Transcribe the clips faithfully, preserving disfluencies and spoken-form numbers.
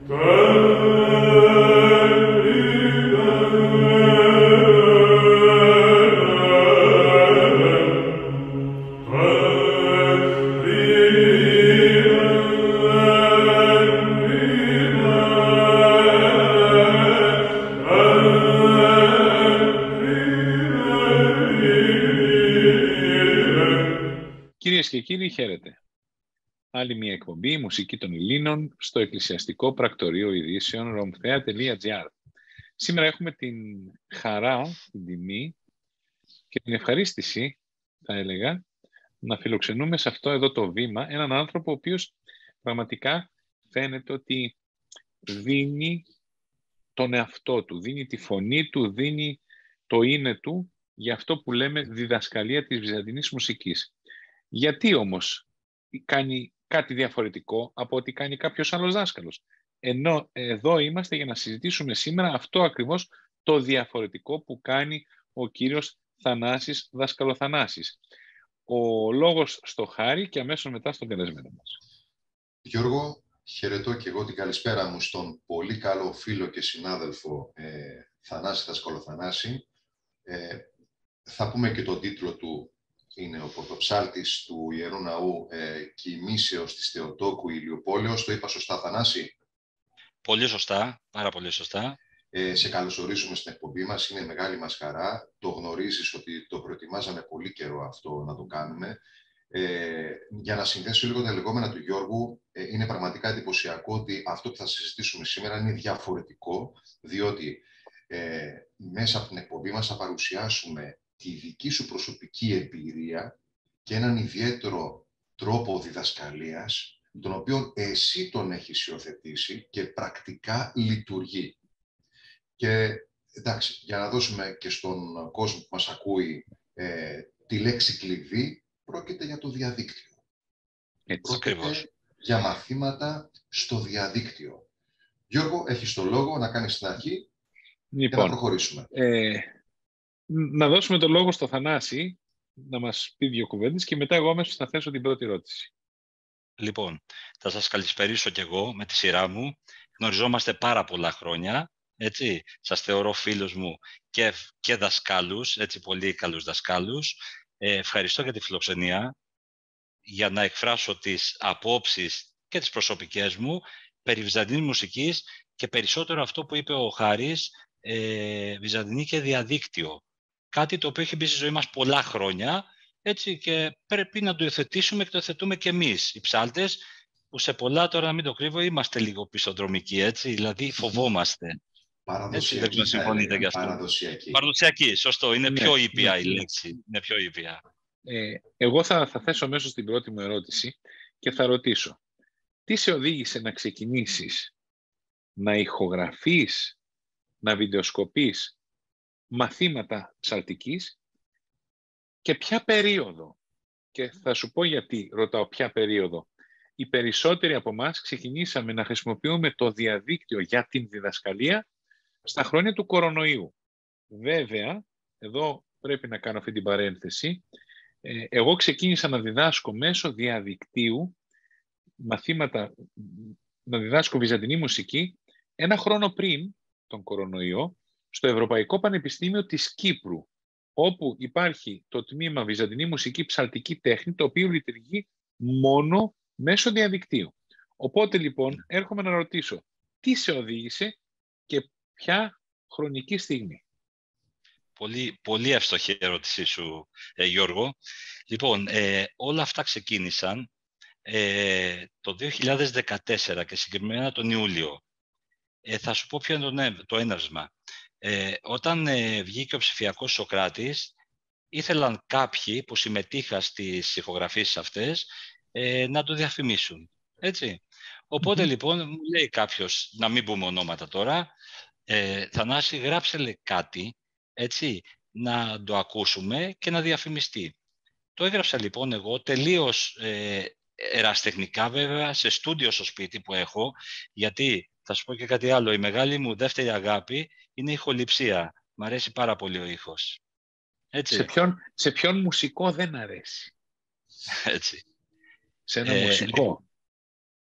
Κυρίες και κύριοι, χαίρετε. Άλλη μια εκπομπή «Μουσική των Ελλήνων» στο Εκκλησιαστικό Πρακτορείο Ειδήσεων ρομφέα τελεία τζι άρ. Σήμερα έχουμε την χαρά, την τιμή και την ευχαρίστηση, θα έλεγα, να φιλοξενούμε σε αυτό εδώ το βήμα έναν άνθρωπο ο οποίος πραγματικά φαίνεται ότι δίνει τον εαυτό του, δίνει τη φωνή του, δίνει το είναι του για αυτό που λέμε διδασκαλία της βυζαντινής μουσικής. Γιατί όμως κάνει κάτι διαφορετικό από ό,τι κάνει κάποιος άλλος δάσκαλος? Ενώ εδώ είμαστε για να συζητήσουμε σήμερα αυτό ακριβώς το διαφορετικό που κάνει ο κύριος Θανάσης Δασκαλοθανάσης. Ο λόγος στο Χάρη και αμέσως μετά στον καλεσμένο μας. Γιώργο, χαιρετώ και εγώ την καλησπέρα μου στον πολύ καλό φίλο και συνάδελφο ε, Θανάση Δασκαλοθανάση. Ε, θα πούμε και τον τίτλο του. Είναι ο πρωτοψάλτης του Ιερού Ναού ε, Κοιμήσεως της Θεοτόκου Ηλιοπόλεως. Το είπα σωστά, Θανάση? Πολύ σωστά, πάρα πολύ σωστά. Ε, σε καλωσορίζουμε στην εκπομπή μας. Είναι μεγάλη μας χαρά. Το γνωρίζεις ότι το προετοιμάζαμε πολύ καιρό αυτό να το κάνουμε. Ε, για να συνδέσω λίγο τα λεγόμενα του Γιώργου, ε, είναι πραγματικά εντυπωσιακό ότι αυτό που θα συζητήσουμε σήμερα είναι διαφορετικό, διότι ε, μέσα από την εκπομπή μας θα παρουσιάσουμε τη δική σου προσωπική εμπειρία και έναν ιδιαίτερο τρόπο διδασκαλίας, τον οποίο εσύ τον έχεις υιοθετήσει και πρακτικά λειτουργεί. Και εντάξει, για να δώσουμε και στον κόσμο που μας ακούει ε, τη λέξη κλειδί, πρόκειται για το διαδίκτυο. Έτσι, πρόκειται για μαθήματα στο διαδίκτυο. Γιώργο, έχεις το λόγο να κάνεις την αρχή λοιπόν, και να προχωρήσουμε. Ε... Να δώσουμε το λόγο στο Θανάση να μας πει δύο κουβέντες και μετά εγώ αμέσως θα θέσω την πρώτη ερώτηση. Λοιπόν, θα σας καλησπερίσω κι εγώ με τη σειρά μου. Γνωριζόμαστε πάρα πολλά χρόνια, έτσι. Σας θεωρώ φίλους μου και, και δασκάλους, έτσι, πολύ καλούς δασκάλους. Ε, ευχαριστώ για τη φιλοξενία, για να εκφράσω τις απόψεις και τις προσωπικές μου περί βυζαντινής μουσικής και περισσότερο αυτό που είπε ο Χάρης, ε, βυζαντινή και διαδίκτυο. Κάτι το οποίο έχει μπει στη ζωή μας πολλά χρόνια, έτσι, και πρέπει να το υιοθετήσουμε και το υιοθετούμε και εμείς, οι ψάλτες, που σε πολλά, τώρα να μην το κρύβω, είμαστε λίγο πισωδρομικοί, έτσι, δηλαδή φοβόμαστε. Παραδοσιακή, έτσι, δεν συμφωνείτε γι' αυτό. Παραδοσιακή. Παραδοσιακή, σωστό, είναι Ναι, πιο ήπια ναι, η ναι. λέξη, είναι πιο ήπια. Ε, εγώ θα, θα θέσω αμέσως την πρώτη μου ερώτηση και θα ρωτήσω. Τι σε οδήγησε να ξεκινήσεις να ηχογραφείς, να βιντεοσκοπείς μαθήματα ψαλτικής και ποια περίοδο? Και θα σου πω γιατί ρωτάω ποια περίοδο. Οι περισσότεροι από εμάς ξεκινήσαμε να χρησιμοποιούμε το διαδίκτυο για την διδασκαλία στα χρόνια του κορονοϊού. Βέβαια, εδώ πρέπει να κάνω αυτή την παρένθεση. Ε, εγώ ξεκίνησα να διδάσκω μέσω διαδικτύου μαθήματα, να διδάσκω βυζαντινή μουσική ένα χρόνο πριν τον κορονοϊό στο Ευρωπαϊκό Πανεπιστήμιο της Κύπρου, όπου υπάρχει το τμήμα Βυζαντινή Μουσική Ψαλτική Τέχνη, το οποίο λειτουργεί μόνο μέσω διαδικτύου. Οπότε λοιπόν έρχομαι να ρωτήσω, τι σε οδήγησε και ποια χρονική στιγμή? Πολύ, πολύ εύστοχη ερώτησή σου, ε, Γιώργο. Λοιπόν, ε, όλα αυτά ξεκίνησαν ε, το δύο χιλιάδες δεκατέσσερα και συγκεκριμένα τον Ιούλιο. Ε, θα σου πω ποιο είναι το, το έναυσμα. Ε, όταν ε, βγήκε ο ψηφιακός Σωκράτης, ήθελαν κάποιοι που συμμετείχαν στις ηχογραφήσεις αυτές ε, να το διαφημίσουν. Έτσι. Οπότε mm-hmm. λοιπόν μου λέει κάποιος, να μην πούμε ονόματα τώρα, ε, Θανάση, γράψε λέει, κάτι, έτσι, να το ακούσουμε και να διαφημιστεί. Το έγραψα λοιπόν εγώ τελείως ε, ερασιτεχνικά, βέβαια, σε στούντιο στο σπίτι που έχω, γιατί θα σου πω και κάτι άλλο. Η μεγάλη μου δεύτερη αγάπη είναι η ηχοληψία. Μ' αρέσει πάρα πολύ ο ήχος. Έτσι. Σε ποιον, σε ποιον μουσικό δεν αρέσει? Έτσι. Σε ένα Ε, μουσικό.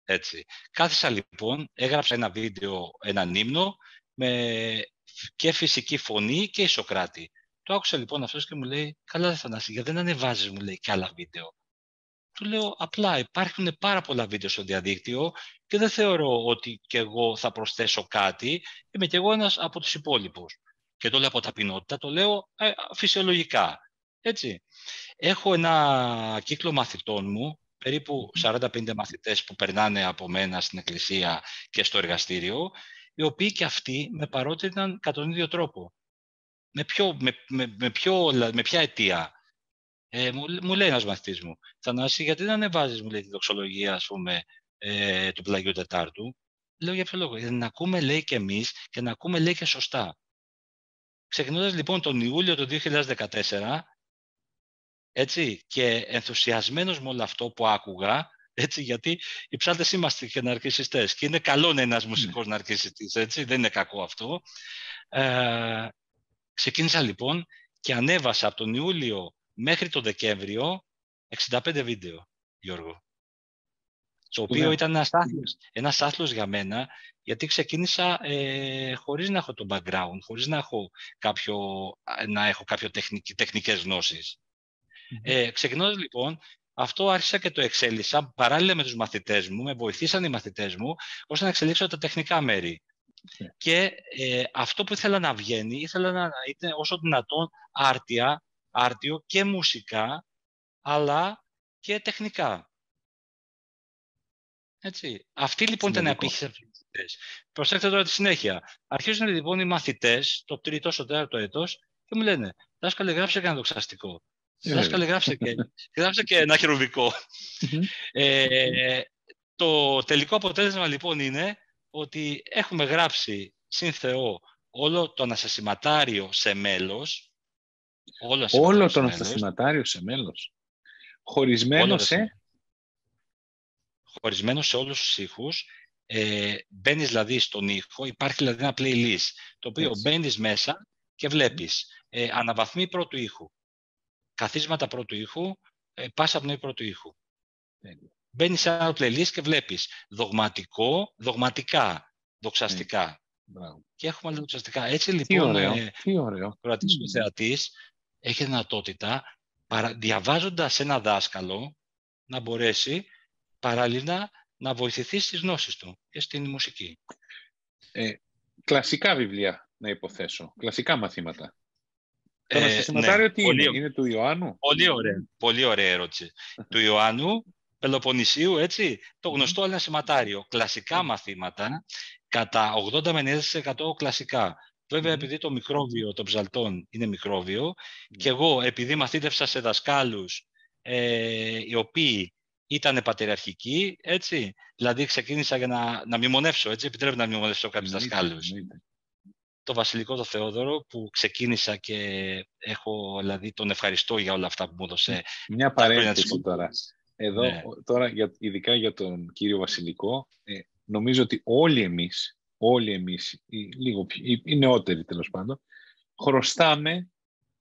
Έτσι. Κάθισα λοιπόν, έγραψα ένα βίντεο, έναν ύμνο, με και φυσική φωνή και Ισοκράτη. Το άκουσα λοιπόν αυτός και μου λέει, καλά Θανάση, γιατί δεν ανεβάζεις, μου λέει, και άλλα βίντεο. Του λέω, απλά υπάρχουν πάρα πολλά βίντεο στο διαδίκτυο και δεν θεωρώ ότι κι εγώ θα προσθέσω κάτι. Είμαι κι εγώ ένας από τους υπόλοιπους. Και το λέω από ταπεινότητα, το λέω ε, φυσιολογικά. Έτσι. Έχω ένα κύκλο μαθητών μου, περίπου σαράντα πενήντα μαθητές που περνάνε από μένα στην εκκλησία και στο εργαστήριο, οι οποίοι και αυτοί με παρότριναν κατά τον ίδιο τρόπο. Με, ποιο, με, με, με, ποιο, με ποια αιτία. Ε, μου, μου λέει ένας μαθητής μου, Θανάση, γιατί δεν ανεβάζεις, μου λέει, τη δοξολογία, ας πούμε, ε, του Πλαγιού Τετάρτου. Λέω, για ποιο λόγο? Για να ακούμε, λέει, και εμείς και να ακούμε, λέει, και σωστά. Ξεκινώντας λοιπόν τον Ιούλιο του δύο χιλιάδες δεκατέσσερα, έτσι, και ενθουσιασμένος με όλο αυτό που άκουγα, έτσι, γιατί οι ψάλτες είμαστε και ναρκισσιστές και είναι καλό να είναι ένας μουσικός mm. ναρκισσιστής, έτσι, δεν είναι κακό αυτό. Ε, ξεκίνησα λοιπόν και ανέβασα από τον Ιούλιο μέχρι τον Δεκέμβριο εξήντα πέντε βίντεο, Γιώργο. Το οποίο ήταν ένας άθλος, ένας άθλος για μένα, γιατί ξεκίνησα ε, χωρίς να έχω το background, χωρίς να έχω κάποιο, να έχω κάποιο τεχνικ, τεχνικές γνώσεις. Mm-hmm. Ε, ξεκινώντας λοιπόν, αυτό άρχισα και το εξέλιξα παράλληλα με τους μαθητές μου, με βοηθήσαν οι μαθητές μου, ώστε να εξελίξω τα τεχνικά μέρη. Yeah. Και ε, αυτό που ήθελα να βγαίνει, ήθελα να είναι όσο δυνατόν άρτια, άρτιο και μουσικά, αλλά και τεχνικά. Έτσι. Αυτή λοιπόν ήταν η απήχηση από τους μαθητές. Προσέξτε τώρα τη συνέχεια. Αρχίζουν λοιπόν οι μαθητές, το τρίτο, στο τέταρτο έτος, και μου λένε, δάσκαλε, γράψε και ένα δοξαστικό. Yeah. Δάσκαλε, γράψε και, γράψε και ένα χερουβικό. Mm-hmm. ε, το τελικό αποτέλεσμα λοιπόν είναι ότι έχουμε γράψει συν Θεό όλο το αναστασιματάριο σε μέλος. Όλο, όλο το αναστασιματάριο σε μέλος. Χωρισμένο σε... Χωρισμένο σε όλους τους ήχους. Ε, μπαίνεις δηλαδή στον ήχο, υπάρχει δηλαδή ένα playlist, το οποίο Έτσι. Μπαίνεις μέσα και βλέπεις ε, αναβαθμί πρώτου ήχου, καθίσματα πρώτου ήχου, ε, πάσα πνοή πρώτου ήχου. Έτσι. Μπαίνεις σε ένα playlist και βλέπεις δογματικό, δογματικά, δοξαστικά. Μπράβο. Και έχουμε άλλα δοξαστικά. Έτσι λοιπόν, ο κρατής του θεατής έχει δυνατότητα, παρα, διαβάζοντας ένα δάσκαλο, να μπορέσει παράλληλα να βοηθηθεί στις γνώσεις του και στην μουσική. Ε, κλασικά βιβλία, να υποθέσω. Κλασικά μαθήματα. Το αναστασιματάριο ναι, τι πολύ, είναι, είναι του Ιωάννου. Πολύ ωραία, πολύ ωραία ερώτηση. Του Ιωάννου, Πελοποννησίου, έτσι, το γνωστό αναστασιματάριο. Κλασικά μαθήματα, κατά ογδόντα με ενενήντα τοις εκατό κλασικά. Βέβαια, επειδή το μικρόβιο των ψαλτών είναι μικρόβιο, και εγώ επειδή μαθήτευσα σε δασκάλους ε, οι οποίοι ήταν πατριαρχικοί, έτσι, δηλαδή ξεκίνησα για να, να μνημονεύσω, έτσι, επιτρέπεται να μνημονεύσω κάποιους δασκάλους. Το Βασιλικό το Θεόδωρο που ξεκίνησα και έχω, δηλαδή, τον ευχαριστώ για όλα αυτά που μου έδωσε. Μια παρένθεση τώρα. Εδώ, ναι. τώρα για, ειδικά για τον κύριο Βασιλικό, ε, νομίζω ότι όλοι εμείς, όλοι εμείς, οι, λίγο, οι, οι νεότεροι τέλος πάντων, χρωστάμε,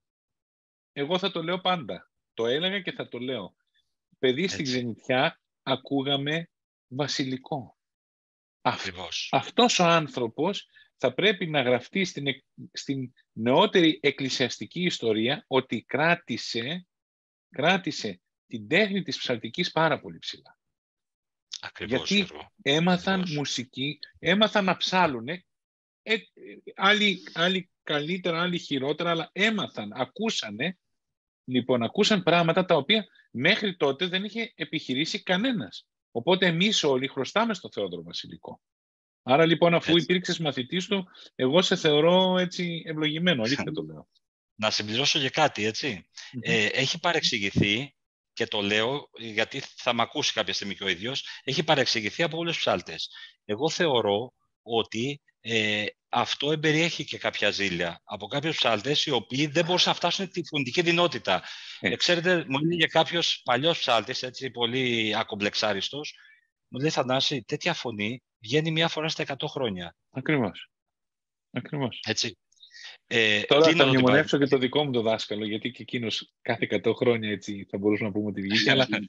εγώ θα το λέω πάντα, το έλεγα και θα το λέω, παιδί στην ξενιτιά ακούγαμε Βασιλικό. Ακριβώς. Αυτός ο άνθρωπος θα πρέπει να γραφτεί στην, στην νεότερη εκκλησιαστική ιστορία ότι κράτησε, κράτησε την τέχνη της ψαλτικής πάρα πολύ ψηλά. Ακριβώς, γιατί εγώ. έμαθαν Ακριβώς. μουσική, έμαθαν να ψάλουνε, ε, άλλοι, άλλοι καλύτερα, άλλοι χειρότερα, αλλά έμαθαν, ακούσανε, λοιπόν, ακούσαν πράγματα τα οποία μέχρι τότε δεν είχε επιχειρήσει κανένας. Οπότε εμείς όλοι χρωστάμε στο Θεόδωρο Βασιλικό. Άρα λοιπόν, αφού έτσι. υπήρξες μαθητής του, εγώ σε θεωρώ έτσι ευλογημένο, αλήθεια το λέω. Να συμπληρώσω και κάτι, έτσι. Mm-hmm. Ε, έχει παρεξηγηθεί, και το λέω γιατί θα με ακούσει κάποια στιγμή και ο ίδιος, έχει παρεξηγηθεί από όλους τους ψάλτες. Εγώ θεωρώ ότι ε, αυτό εμπεριέχει και κάποια ζήλια από κάποιους ψάλτες οι οποίοι δεν μπορούσαν να φτάσουν τη φωνητική δυνότητα. Ε, ξέρετε, μου έλεγε κάποιος παλιός ψάλτης, έτσι πολύ ακομπλεξάριστος, μου λέει, Θανάση, τέτοια φωνή βγαίνει μία φορά στα εκατό χρόνια. Ακριβώς. Ακριβώς. Έτσι. Ε, Τώρα θα μνημονεύσω και το δικό μου το δάσκαλο, γιατί και εκείνος κάθε εκατό χρόνια έτσι θα μπορούσαμε να πούμε ότι βγήκε, αλλά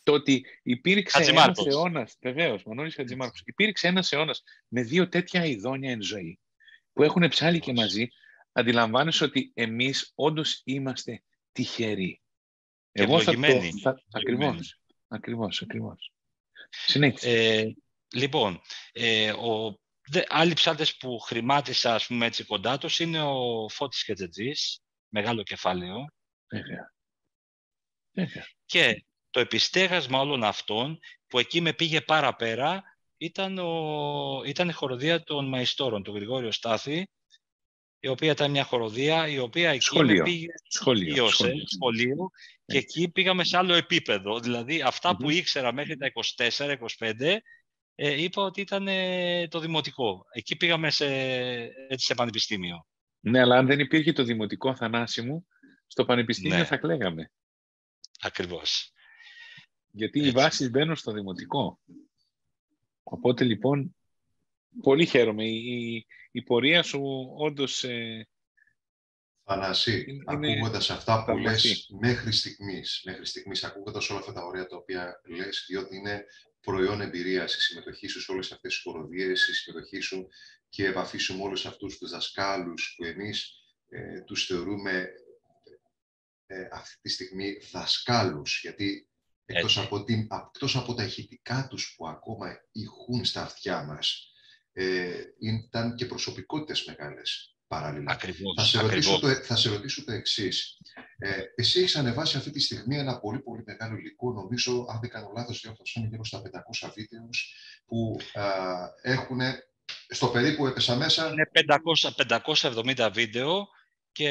Το ότι υπήρξε ένας Χατζημάρκος. αιώνας, βεβαίως, Μανώλης Χατζημάρκος, υπήρξε ένας αιώνας με δύο τέτοια ειδόνια εν ζωή, που έχουν ψάλει και μαζί, αντιλαμβάνεσαι ότι εμείς όντως είμαστε τυχεροί. Και Εγώ θα το... ευλογημένοι. Θα... Ακριβώς, ακριβώς, ακριβώς. Συνέχισε. Ε, λοιπόν, ε, ο, δε, άλλοι ψάλτες που χρημάτισα, ας πούμε, έτσι κοντά τους είναι ο Φώτης Κετζετζής, μεγάλο κεφάλαιο. Βέβαια. Βέβαια. Και το επιστέγασμα όλων αυτών που εκεί με πήγε πάρα πέρα ήταν, ο, ήταν η χοροδία των Μαϊστόρων, του Γρηγόριο Στάθη, η οποία ήταν μια χωροδία, η οποία εκεί Σχολείο. με πήγε Σχολείο. Ιώσε, Σχολείο. σχολείο, και εκεί πήγαμε σε άλλο επίπεδο. Δηλαδή, αυτά Mm-hmm. που ήξερα μέχρι τα είκοσι τέσσερα είκοσι πέντε, ε, είπα ότι ήταν ε, το δημοτικό. Εκεί πήγαμε σε, έτσι, σε πανεπιστήμιο. Ναι, αλλά αν δεν υπήρχε το δημοτικό, Θανάση μου, στο πανεπιστήμιο Ναι. θα κλαίγαμε. Ακριβώς. Γιατί έτσι. Οι βάσεις μπαίνουν στο δημοτικό. Οπότε, λοιπόν, πολύ χαίρομαι. Η, η, η πορεία σου όντως... Ε, Θανάση, είναι, ακούγοντας αυτά που θαυμαστή. λες μέχρι στιγμής, μέχρι στιγμής, ακούγοντας όλα αυτά τα ωραία τα οποία λες, διότι είναι προϊόν εμπειρίας η συμμετοχή σου σε όλες αυτές τις χοροδίες, η συμμετοχή σου και η επαφή σου με όλους αυτούς τους δασκάλους που εμείς ε, τους θεωρούμε ε, αυτή τη στιγμή δασκάλους, γιατί εκτός από, την, εκτός από τα ηχητικά τους που ακόμα ηχούν στα αυτιά μας, ε, ήταν και προσωπικότητες μεγάλες. Παράλληλα. Ακριβώς, θα, σε ρωτήσω ακριβώς. το, θα σε ρωτήσω το εξής. Ε, εσύ έχεις ανεβάσει αυτή τη στιγμή ένα πολύ πολύ μεγάλο υλικό, νομίζω, αν δεν κάνω λάθος, διόρθωσα, είναι γύρω στα πεντακόσια βίντεο που έχουν στο περίπου έπεσα μέσα. Είναι πεντακόσια εβδομήντα βίντεο και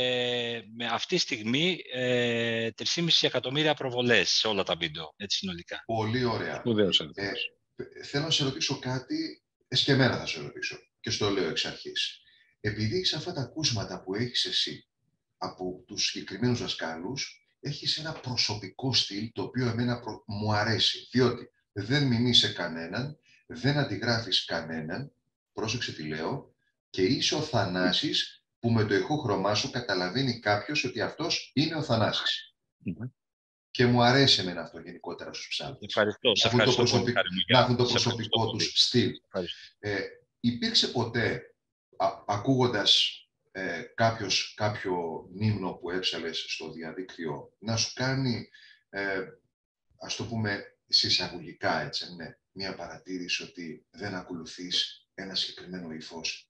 με αυτή τη στιγμή ε, τρία κόμμα πέντε εκατομμύρια προβολές σε όλα τα βίντεο, έτσι συνολικά. Πολύ ωραία. Ε, θέλω να σε ρωτήσω κάτι, εσκεμμένα θα σε ρωτήσω και στο λέω εξ αρχής. Επειδή έχεις αυτά τα ακούσματα που έχεις εσύ από τους συγκεκριμένους δασκάλους, έχεις ένα προσωπικό στυλ το οποίο εμένα προ... μου αρέσει, διότι δεν μιμείς σε κανέναν, δεν αντιγράφεις κανέναν, πρόσεξε τι λέω, και είσαι ο Θανάσης που με το ηχόχρωμά σου καταλαβαίνει κάποιος ότι αυτός είναι ο Θανάσης. Mm-hmm. Και μου αρέσει εμένα αυτό γενικότερα στους ψάλτες. Ευχαριστώ. Να έχουν το, προσωπικ... να έχουν το προσωπικό τους στυλ. Ε, υπήρξε ποτέ, α, ακούγοντας ε, κάποιος, κάποιο νύμνο που έψαλες στο διαδίκτυο, να σου κάνει, ε, ας το πούμε, συσσαγωγικά, έτσι, ναι, μια παρατήρηση ότι δεν ακολουθείς ένα συγκεκριμένο ύφος?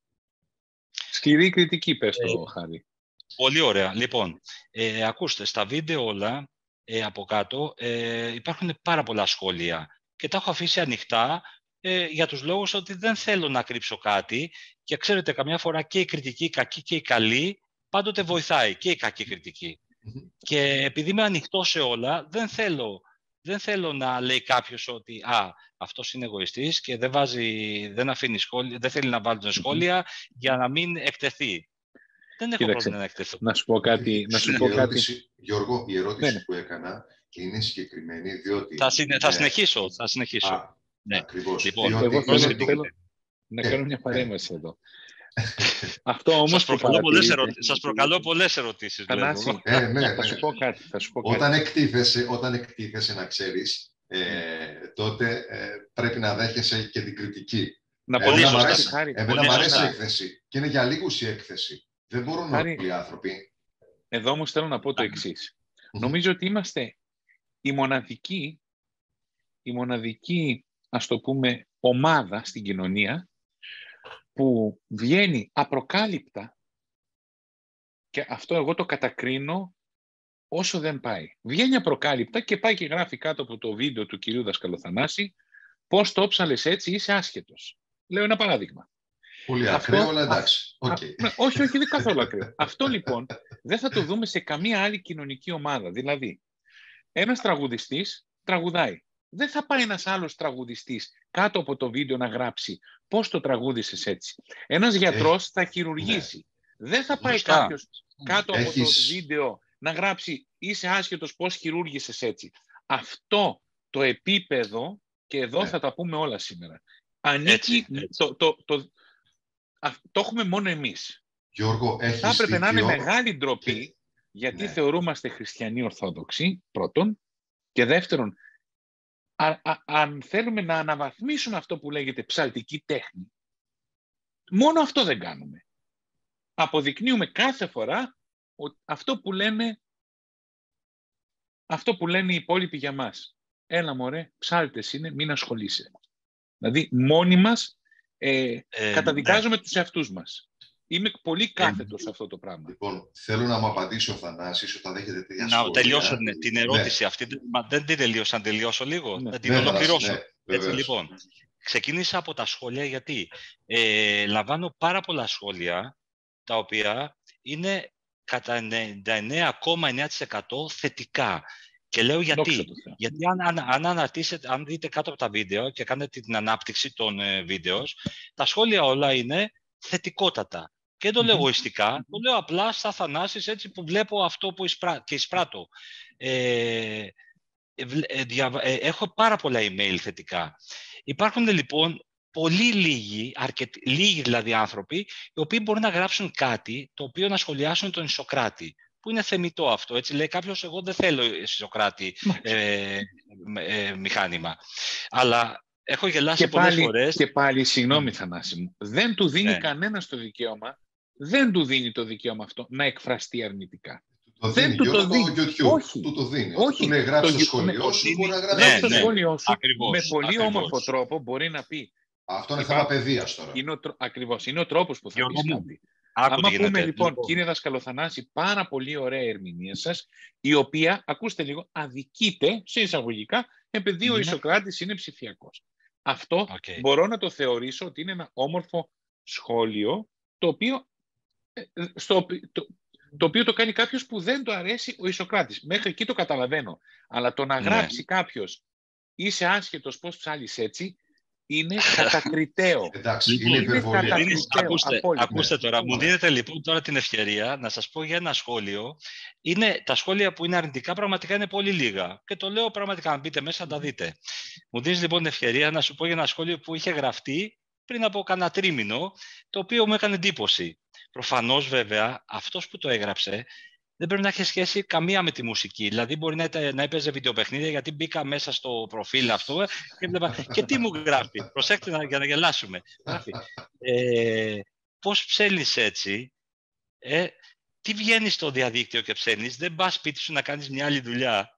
Σκληρή κριτική, πες το, ε, Χάρη. Πολύ ωραία. Λοιπόν, ε, ακούστε, στα βίντεο όλα, ε, από κάτω, ε, υπάρχουν πάρα πολλά σχόλια και τα έχω αφήσει ανοιχτά ε, για τους λόγους ότι δεν θέλω να κρύψω κάτι και ξέρετε, καμιά φορά και η κριτική, η κακή και η καλή, πάντοτε βοηθάει και η κακή κριτική. Mm-hmm. Και επειδή είμαι ανοιχτό σε όλα, δεν θέλω, δεν θέλω να λέει κάποιος ότι α, αυτός είναι εγωιστής και δεν, βάζει, δεν, αφήνει σχόλια, δεν θέλει να βάλει σχόλια mm-hmm. για να μην εκτεθεί. Δεν έχω Κοίταξε, πρόβλημα να εκτεθώ. Να σου πω κάτι. Να σου πω η ερώτηση, κάτι. Γιώργο, η ερώτηση ναι. που έκανα είναι συγκεκριμένη, διότι... Θα, συνε, θα συνεχίσω, θα συνεχίσω. Α, ναι. Ακριβώς. Λοιπόν, διότι εγώ θέλω, το... θέλω να κάνω μια παρέμβαση ε. εδώ. Αυτό όμως σας, προκαλώ πολλές ερω... σας προκαλώ πολλές ερωτήσεις. Θανάση, ε, ναι, ναι. θα σου πω κάτι. Θα σου πω όταν, κάτι. Εκτίθεσαι, όταν εκτίθεσαι, να ξέρεις, ε, τότε ε, πρέπει να δέχεσαι και την κριτική. Να πολύ εμένα σωστά. αρέσει, εμένα μου αρέσει η έκθεση και είναι για λίγους η έκθεση. Δεν μπορούν να όλοι οι άνθρωποι. Εδώ όμως θέλω να πω το εξής. Mm-hmm. Νομίζω ότι είμαστε η μοναδική, η μοναδική, ας το πούμε, ομάδα στην κοινωνία που βγαίνει απροκάλυπτα, και αυτό εγώ το κατακρίνω όσο δεν πάει. Βγαίνει απροκάλυπτα και πάει και γράφει κάτω από το βίντεο του κυρίου Δασκαλοθανάση πώς το όψαλες έτσι, είσαι άσχετος. Λέω ένα παράδειγμα. Πολύ ακραίο, αλλά εντάξει. Okay. Α, όχι, όχι, δεν καθόλου ακραίο. Αυτό λοιπόν δεν θα το δούμε σε καμία άλλη κοινωνική ομάδα. Δηλαδή, ένας τραγουδιστής τραγουδάει. Δεν θα πάει ένας άλλος τραγουδιστής κάτω από το βίντεο να γράψει πώς το τραγούδισες έτσι. Ένας γιατρός θα χειρουργήσει. Ναι. Δεν θα πάει Λουστά. κάποιος κάτω Έχεις... από το βίντεο να γράψει είσαι άσχετος πώς χειρούργησες έτσι. Αυτό το επίπεδο, και εδώ ναι. θα τα πούμε όλα σήμερα, ανήκει έτσι, έτσι. Το, το, το, το έχουμε μόνο εμείς. Γιώργο, έχεις θα έπρεπε δίκιο. να είναι μεγάλη ντροπή, και... γιατί ναι. θεωρούμαστε χριστιανοί ορθόδοξοι, πρώτον, και δεύτερον, α, α, αν θέλουμε να αναβαθμίσουμε αυτό που λέγεται ψαλτική τέχνη, μόνο αυτό δεν κάνουμε. Αποδεικνύουμε κάθε φορά ότι αυτό που λένε, αυτό που λένε οι υπόλοιποι για μας. Έλα μωρέ, ψάλτες είναι, μην ασχολείσαι. Δηλαδή, μόνοι μας ε, ε, καταδικάζουμε ναι. τους εαυτούς μας. Είμαι πολύ κάθετος σε αυτό το πράγμα. Λοιπόν, θέλω να μου απαντήσει ο Θανάσης όταν δέχεται τέτοια να σχόλια. Να τελειώσω ναι, την ερώτηση ναι. αυτή. Μα δεν την τελείωσα, να τελειώσω λίγο. Ναι. Να την ναι, ολοκληρώσω. Ναι, Έτσι, λοιπόν, ξεκίνησα από τα σχόλια γιατί ε, λαμβάνω πάρα πολλά σχόλια τα οποία είναι κατά ενενήντα εννέα κόμμα εννέα τοις εκατό θετικά. Και λέω γιατί. Γιατί αν, αν, αν αναρτήσετε, αν δείτε κάτω από τα βίντεο και κάνετε την ανάπτυξη των ε, βίντεο, τα σχόλια όλα είναι θετικότατα. Και δεν το λέω εγωιστικά, mm-hmm. το λέω απλά στα Θανάσης, έτσι που βλέπω αυτό που εισπρά, και εισπράττω. Ε, ε, δια, ε, έχω πάρα πολλά email θετικά. Υπάρχουν λοιπόν πολύ λίγοι, αρκετοί, λίγοι δηλαδή άνθρωποι, οι οποίοι μπορούν να γράψουν κάτι το οποίο να σχολιάσουν τον Ισοκράτη. Που είναι θεμιτό αυτό. Έτσι λέει κάποιος, εγώ δεν θέλω Ισοκράτη ε, ε, μηχάνημα. Αλλά έχω γελάσει και πολλές πάλι, φορές. Και πάλι, συγγνώμη Θανάση μου, δεν του δίνει ναι. κανένας το δικαίωμα, δεν του δίνει το δικαίωμα αυτό να εκφραστεί αρνητικά. Το δεν δίνει, του το δίνει. YouTube. Όχι. Του το δίνει. Όχι. Του λέει γράψει το το σχόλιο σου, μπορεί να γράψει ναι, το ναι. σχόλιο σου. Ακριβώς, με πολύ ακριβώς. όμορφο τρόπο μπορεί να πει. Αυτό είναι θέμα παιδείας τώρα. Είναι ο, ακριβώς, είναι ο τρόπος που θα πεις κάτι. Άμα πούμε γίνεται. λοιπόν, λοιπόν, κύριε Δασκαλοθανάση, πάρα πολύ ωραία ερμηνεία σας, η οποία, ακούστε λίγο, αδικείται, σε εισαγωγικά, επειδή mm. ο Ισοκράτης είναι ψηφιακός. Αυτό okay. μπορώ να το θεωρήσω ότι είναι ένα όμορφο σχόλιο, το οποίο, στο, το, το οποίο το κάνει κάποιος που δεν το αρέσει ο Ισοκράτης. Μέχρι εκεί το καταλαβαίνω. Αλλά το να γράψει ναι. κάποιος, είσαι άσχετος πώς ψάλεις έτσι, είναι κατακριτέο. Εντάξει, είναι υπερβολή. Ακούστε, ακούστε τώρα, μου δίνετε λοιπόν τώρα την ευκαιρία να σας πω για ένα σχόλιο. Είναι, τα σχόλια που είναι αρνητικά πραγματικά είναι πολύ λίγα. Και το λέω πραγματικά, αν μπείτε μέσα να τα δείτε. Μου δίνεις λοιπόν την ευκαιρία να σου πω για ένα σχόλιο που είχε γραφτεί πριν από κανένα τρίμηνο, το οποίο μου έκανε εντύπωση. Προφανώς βέβαια, αυτός που το έγραψε δεν πρέπει να έχει σχέση καμία με τη μουσική. Δηλαδή, μπορεί να, να έπαιζε βιντεοπαιχνίδια, γιατί μπήκα μέσα στο προφίλ αυτό και βλέπα. Και τι μου γράφει. Προσέξτε να, για να γελάσουμε. Γράφει. Ε, πώς ψέλνεις έτσι, ε, τι βγαίνεις στο διαδίκτυο και ψέλνεις, δεν πας σπίτι σου να κάνεις μια άλλη δουλειά.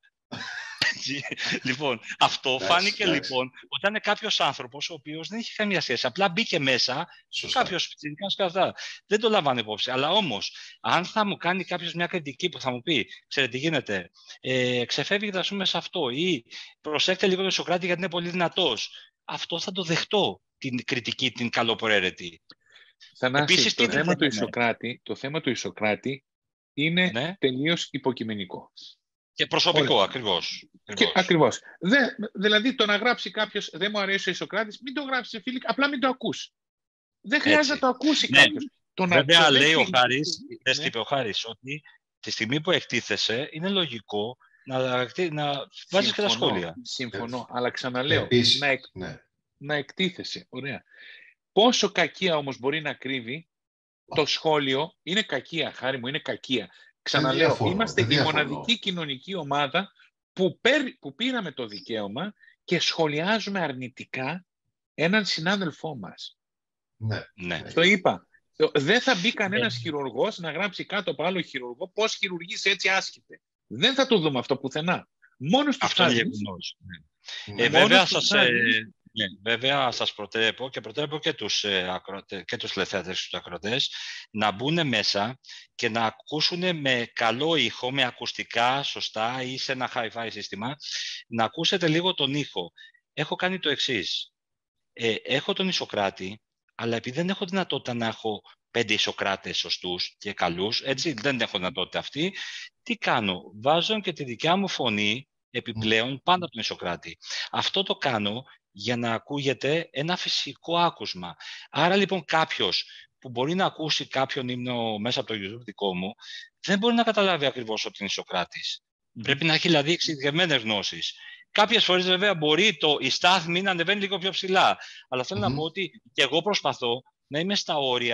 Λοιπόν, αυτό εντάξει, φάνηκε εντάξει. λοιπόν όταν είναι κάποιος άνθρωπος ο οποίος δεν έχει καμία σχέση. Απλά μπήκε μέσα, κάποιος αυτά. Δεν το λαμβάνω υπόψη. Αλλά όμως, αν θα μου κάνει κάποιος μια κριτική που θα μου πει, ξέρετε τι γίνεται, ε, ξεφεύγετε ας πούμε σε αυτό, ή προσέξτε λίγο τον Σοκράτη γιατί είναι πολύ δυνατός. Αυτό θα το δεχτώ, την κριτική, την καλοπροαίρετη. Θανάση, Επίσης, το, θέμα του Ισοκράτη, το θέμα του Ισοκράτη είναι ναι. τελείως υποκειμενικό. Και προσωπικό, Όλα. ακριβώς. Και, ακριβώς. Δε, δηλαδή, το να γράψει κάποιος «Δεν μου αρέσει ο Ισοκράτης», μην το γράψει, φίλοι, απλά μην το ακούσει. Δεν χρειάζεται Έτσι. να το ακούσει ναι. κάποιος. Το Βέβαια, να λέει ο Χάρης, ναι. είπε ο Χάρης, ότι τη στιγμή που εκτίθεσαι, είναι λογικό να, να βάζεις και τα σχόλια. Συμφωνώ, αλλά ξαναλέω, Επίσης, να, εκ, ναι. να εκτίθεσαι. Ωραία. Πόσο κακία όμως μπορεί να κρύβει το σχόλιο, είναι κακία, Χάρη μου, είναι κακία. Ξαναλέω, διαφωνώ, είμαστε η μοναδική κοινωνική ομάδα που, πέρ, που πήραμε το δικαίωμα και σχολιάζουμε αρνητικά έναν συνάδελφό μας. Ναι. ναι. Το είπα. Δεν θα μπει κανένας ναι. χειρουργός να γράψει κάτω από άλλο χειρουργό πώς χειρουργείς έτσι άσχετε. Δεν θα το δούμε αυτό πουθενά. Μόνο στους Αυτό είναι γεγονός. Ναι. Ε, βέβαια, σας, ε, ναι, βέβαια σας προτρέπω και προτρέπω και τους, ε, ακροτε, και τους ελευθερές τους ακροτές να μπουν μέσα και να ακούσουν με καλό ήχο, με ακουστικά σωστά ή σε ένα hi-fi σύστημα, να ακούσετε λίγο τον ήχο. Έχω κάνει το εξής. Ε, έχω τον Ισοκράτη, αλλά επειδή δεν έχω δυνατότητα να έχω πέντε Ισοκράτες σωστούς και καλούς, έτσι δεν έχω δυνατότητα αυτή, τι κάνω. Βάζω και τη δικιά μου φωνή επιπλέον πάνω από τον Ισοκράτη. Αυτό το κάνω για να ακούγεται ένα φυσικό άκουσμα. Άρα λοιπόν κάποιος που μπορεί να ακούσει κάποιον ύμνο μέσα από το YouTube δικό μου, δεν μπορεί να καταλάβει ακριβώς ότι είναι Ισοκράτης. Mm. Πρέπει να έχει δηλαδή εξειδικευμένες γνώσεις. Κάποιες φορές βέβαια μπορεί το, η στάθμη να ανεβαίνει λίγο πιο ψηλά. Αλλά θέλω mm-hmm. να πω ότι και εγώ προσπαθώ να είμαι στα όρια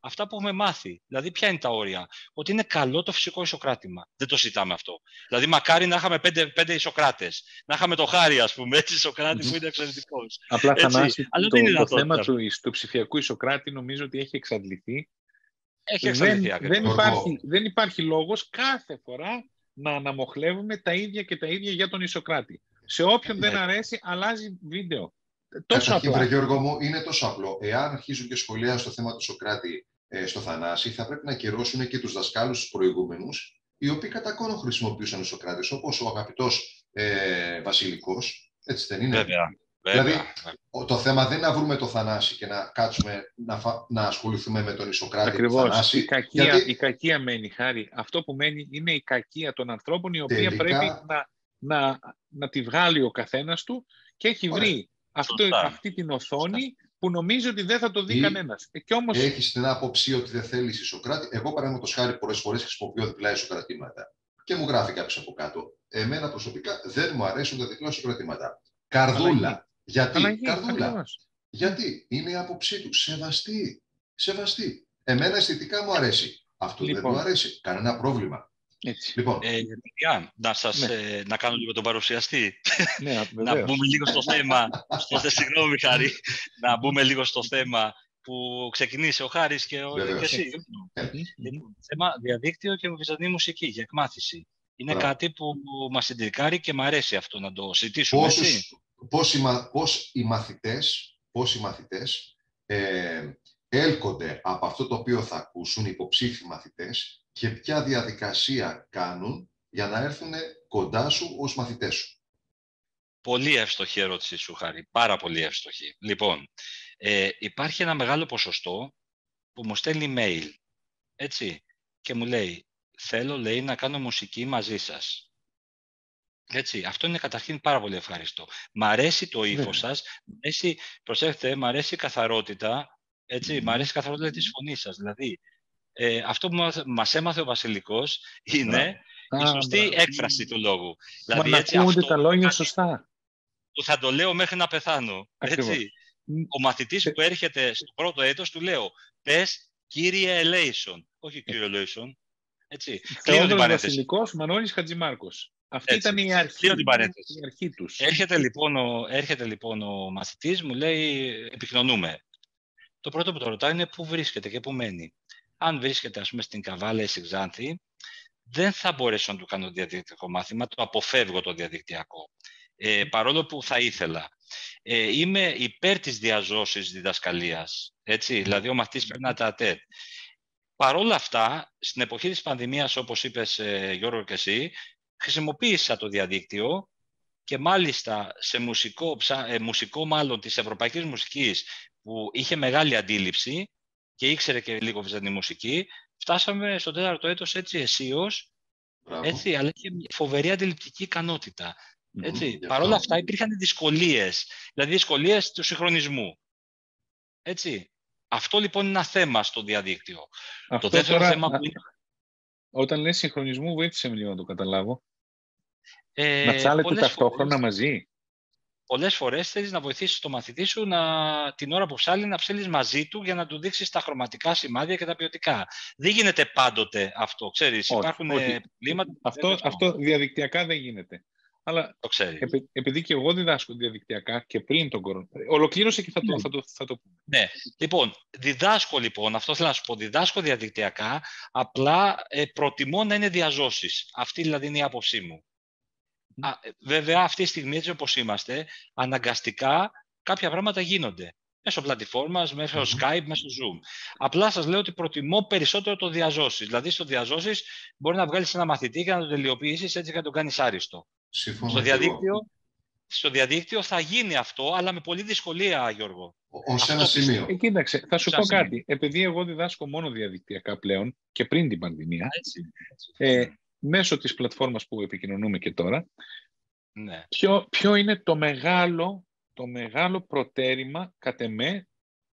αυτά που έχουμε μάθει. Δηλαδή, ποια είναι τα όρια? Ότι είναι καλό το φυσικό ισοκράτημα. Δεν το συζητάμε αυτό. Δηλαδή, μακάρι να είχαμε πέντε, πέντε Ισοκράτες. Να είχαμε το Χάρη, ας πούμε, έτσι, Ισοκράτη που είναι εξαιρετικός. Απλά, Θανάση, Αλλά το, δεν είναι το θέμα αυτό. του, του ψηφιακού Ισοκράτη νομίζω ότι έχει εξαντληθεί. Έχει εξαντληθεί, δεν, ακριβώς. δεν, υπάρχει, δεν υπάρχει λόγος κάθε φορά να αναμοχλεύουμε τα ίδια και τα ίδια για τον Ισοκράτη. Σε όποιον δεν αρέσει, αλλάζει βίντεο. Τόσο Καταρχήν, απλά. βρε Γιώργο μου, είναι τόσο απλό. Εάν αρχίζουν και σχολιάζουν στο θέμα του Σοκράτη ε, στο Θανάση, θα πρέπει να ακυρώσουν και τους δασκάλους τους προηγούμενους, οι οποίοι κατά κόνο χρησιμοποιούσαν τους Σοκράτες, όπως ο αγαπητός ε, Βασιλικός. Έτσι δεν είναι? Βέβαια. Δηλαδή, βέβαια. το θέμα δεν είναι να βρούμε το Θανάση και να κάτσουμε να, φα... να ασχοληθούμε με τον Ισοκράτη. Ακριβώς. Θανάση, η, κακία, γιατί... η κακία μένει, Χάρη. Αυτό που μένει είναι η κακία των ανθρώπων, η οποία Τελικά... πρέπει να, να, να τη βγάλει ο καθένας του και έχει Ωραία. βρει αυτό, αυτή την οθόνη Σωστά. που νομίζει ότι δεν θα το δει ή... κανένας. Ε, και όμως... Έχεις την άποψη ότι δεν θέλεις Ισοκράτη. Εγώ, παραδείγματος χάρη, πολλές φορές χρησιμοποιώ διπλά Ισοκρατήματα. Και μου γράφει κάποιος από κάτω. Εμένα προσωπικά δεν μου αρέσουν τα διπλά Ισοκρατήματα. Καρδούλα. Αλλαγή. Γιατί, Αλλαγή. Καρδούλα. Ακριβώς. Γιατί είναι η άποψή του. Σεβαστή. Σεβαστή. Εμένα αισθητικά μου αρέσει. Αυτό λοιπόν. δεν μου αρέσει. Κανένα πρόβλημα. Έτσι. Λοιπόν. Ε, παιδιά, να, σας, ναι. ε, να κάνω λίγο τον παρουσιαστή. Ναι, να μπούμε λίγο στο θέμα. στο, συγγνώμη, Χάρη. να μπούμε λίγο στο θέμα που ξεκινήσει ο Χάρης και, ο, και εσύ. Λοιπόν, θέμα διαδίκτυο και βυζαντινή μουσική και εκμάθηση. Είναι Μπράβο. κάτι που μας συντρικάρει και μου αρέσει αυτό να το συζητήσουμε. Πόσους, πώς, οι, πώς οι μαθητές, πώς οι μαθητές ε, έλκονται από αυτό το οποίο θα ακούσουν οι υποψήφιοι μαθητές και ποια διαδικασία κάνουν για να έρθουν κοντά σου ως μαθητές σου. Πολύ εύστοχη ερώτηση σου, Χάρη. Πάρα πολύ εύστοχη. Λοιπόν, ε, υπάρχει ένα μεγάλο ποσοστό που μου στέλνει email, έτσι, και μου λέει, θέλω, λέει, να κάνω μουσική μαζί σας. Έτσι, αυτό είναι καταρχήν πάρα πολύ ευχαριστώ. Μ' αρέσει το ύφος σας, μ' αρέσει, προσέχετε, μ' αρέσει η καθαρότητα, έτσι, mm. μ' αρέσει η καθαρότητα της φωνής σας. Δηλαδή, ε, αυτό που μας έμαθε ο Βασιλικός είναι yeah. η σωστή yeah. έκφραση του λόγου. Μα δηλαδή, να ακούγονται τα λόγια σωστά. Που θα το λέω μέχρι να πεθάνω. Έτσι. Ο μαθητής που έρχεται στο πρώτο έτος του λέω, πες κύριε Ελέησον, όχι κύριε Ελέησον. Έτσι. Κλείνω την παρένθεση. Βασιλικός, Μανώλης Χατζημάρκος. Αυτή Έτσι. ήταν η αρχή, την παρένθεση. η αρχή τους. Έρχεται λοιπόν, ο, έρχεται λοιπόν ο μαθητής, μου λέει, επικοινωνούμε. Το πρώτο που το ρωτάω είναι πού βρίσκεται και πού μένει. Αν βρίσκεται, ας πούμε, στην Καβάλα ή στην Ξάνθη, δεν θα μπορέσω να του κάνω διαδικτυακό μάθημα, το αποφεύγω το διαδικτυακό. Ε, παρόλο που θα ήθελα. Ε, είμαι υπέρ της διαζώσης διδασκαλίας. Έτσι, δηλαδή ο μαθητής πρέπει να τα ατέτ. Παρ' όλα αυτά, στην εποχή της πανδημίας, όπως είπες, ε, Γιώργο και εσύ, χρησιμοποίησα το διαδίκτυο και μάλιστα σε μουσικό, ε, μουσικό μάλλον της ευρωπαϊκής μουσικής που είχε μεγάλη αντίληψη και ήξερε και λίγο βυζαντινή μουσική, φτάσαμε στο τέταρτο έτος έτσι αισίως, έτσι, αλλά είχε φοβερή αντιληπτική ικανότητα. Έτσι. Mm, Παρ' όλα αυτά υπήρχαν δυσκολίες, δηλαδή δυσκολίες του συγχρονισμού. Έτσι. Αυτό λοιπόν είναι ένα θέμα στο διαδίκτυο. Αυτό το δεύτερο τώρα, θέμα που είναι... Όταν λες συγχρονισμού, βοήθησε με λίγο να το καταλάβω. Ε, να ψάλετε ταυτόχρονα φορές, μαζί. Πολλές φορές θέλεις να βοηθήσεις τον μαθητή σου να, την ώρα που ψάλει να ψέλεις μαζί του για να του δείξεις τα χρωματικά σημάδια και τα ποιοτικά. Δεν γίνεται πάντοτε αυτό, ξέρεις. Όχι, υπάρχουν όχι. Πλήματα... Αυτό, αυτό διαδικτυακά δεν γίνεται. Αλλά το ξέρεις. Επει, επειδή και εγώ διδάσκω διαδικτυακά και πριν τον κορονοϊό. Ολοκλήρωσε και θα το, ναι. θα, το, θα το πούμε. Ναι. Λοιπόν, διδάσκω λοιπόν, αυτό θέλω να σου πω, διδάσκω διαδικτυακά, απλά ε, προτιμώ να είναι διαζώσεις. Αυτή δηλαδή είναι η άποψή μου. Mm. Α, βέβαια, αυτή τη στιγμή, έτσι όπως είμαστε, αναγκαστικά κάποια πράγματα γίνονται. Μέσω πλατφόρμας, μέσω mm. Skype, μέσω Zoom. Απλά σας λέω ότι προτιμώ περισσότερο το διαζώσεις. Δηλαδή, στο διαζώσεις μπορεί να βγάλεις ένα μαθητή και να τον τελειοποιήσεις έτσι και να τον κάνεις άριστο. Στο διαδίκτυο, στο διαδίκτυο θα γίνει αυτό, αλλά με πολλή δυσκολία, Γιώργο. Ως ένα σημείο. Ε, κοίταξε, θα σου πω κάτι. Σημείο. Επειδή εγώ διδάσκω μόνο διαδικτυακά πλέον και πριν την πανδημία, έτσι, έτσι. Ε, μέσω της πλατφόρμας που επικοινωνούμε και τώρα, ναι. ποιο, ποιο είναι το μεγάλο, το μεγάλο προτέρημα, κατ' εμέ,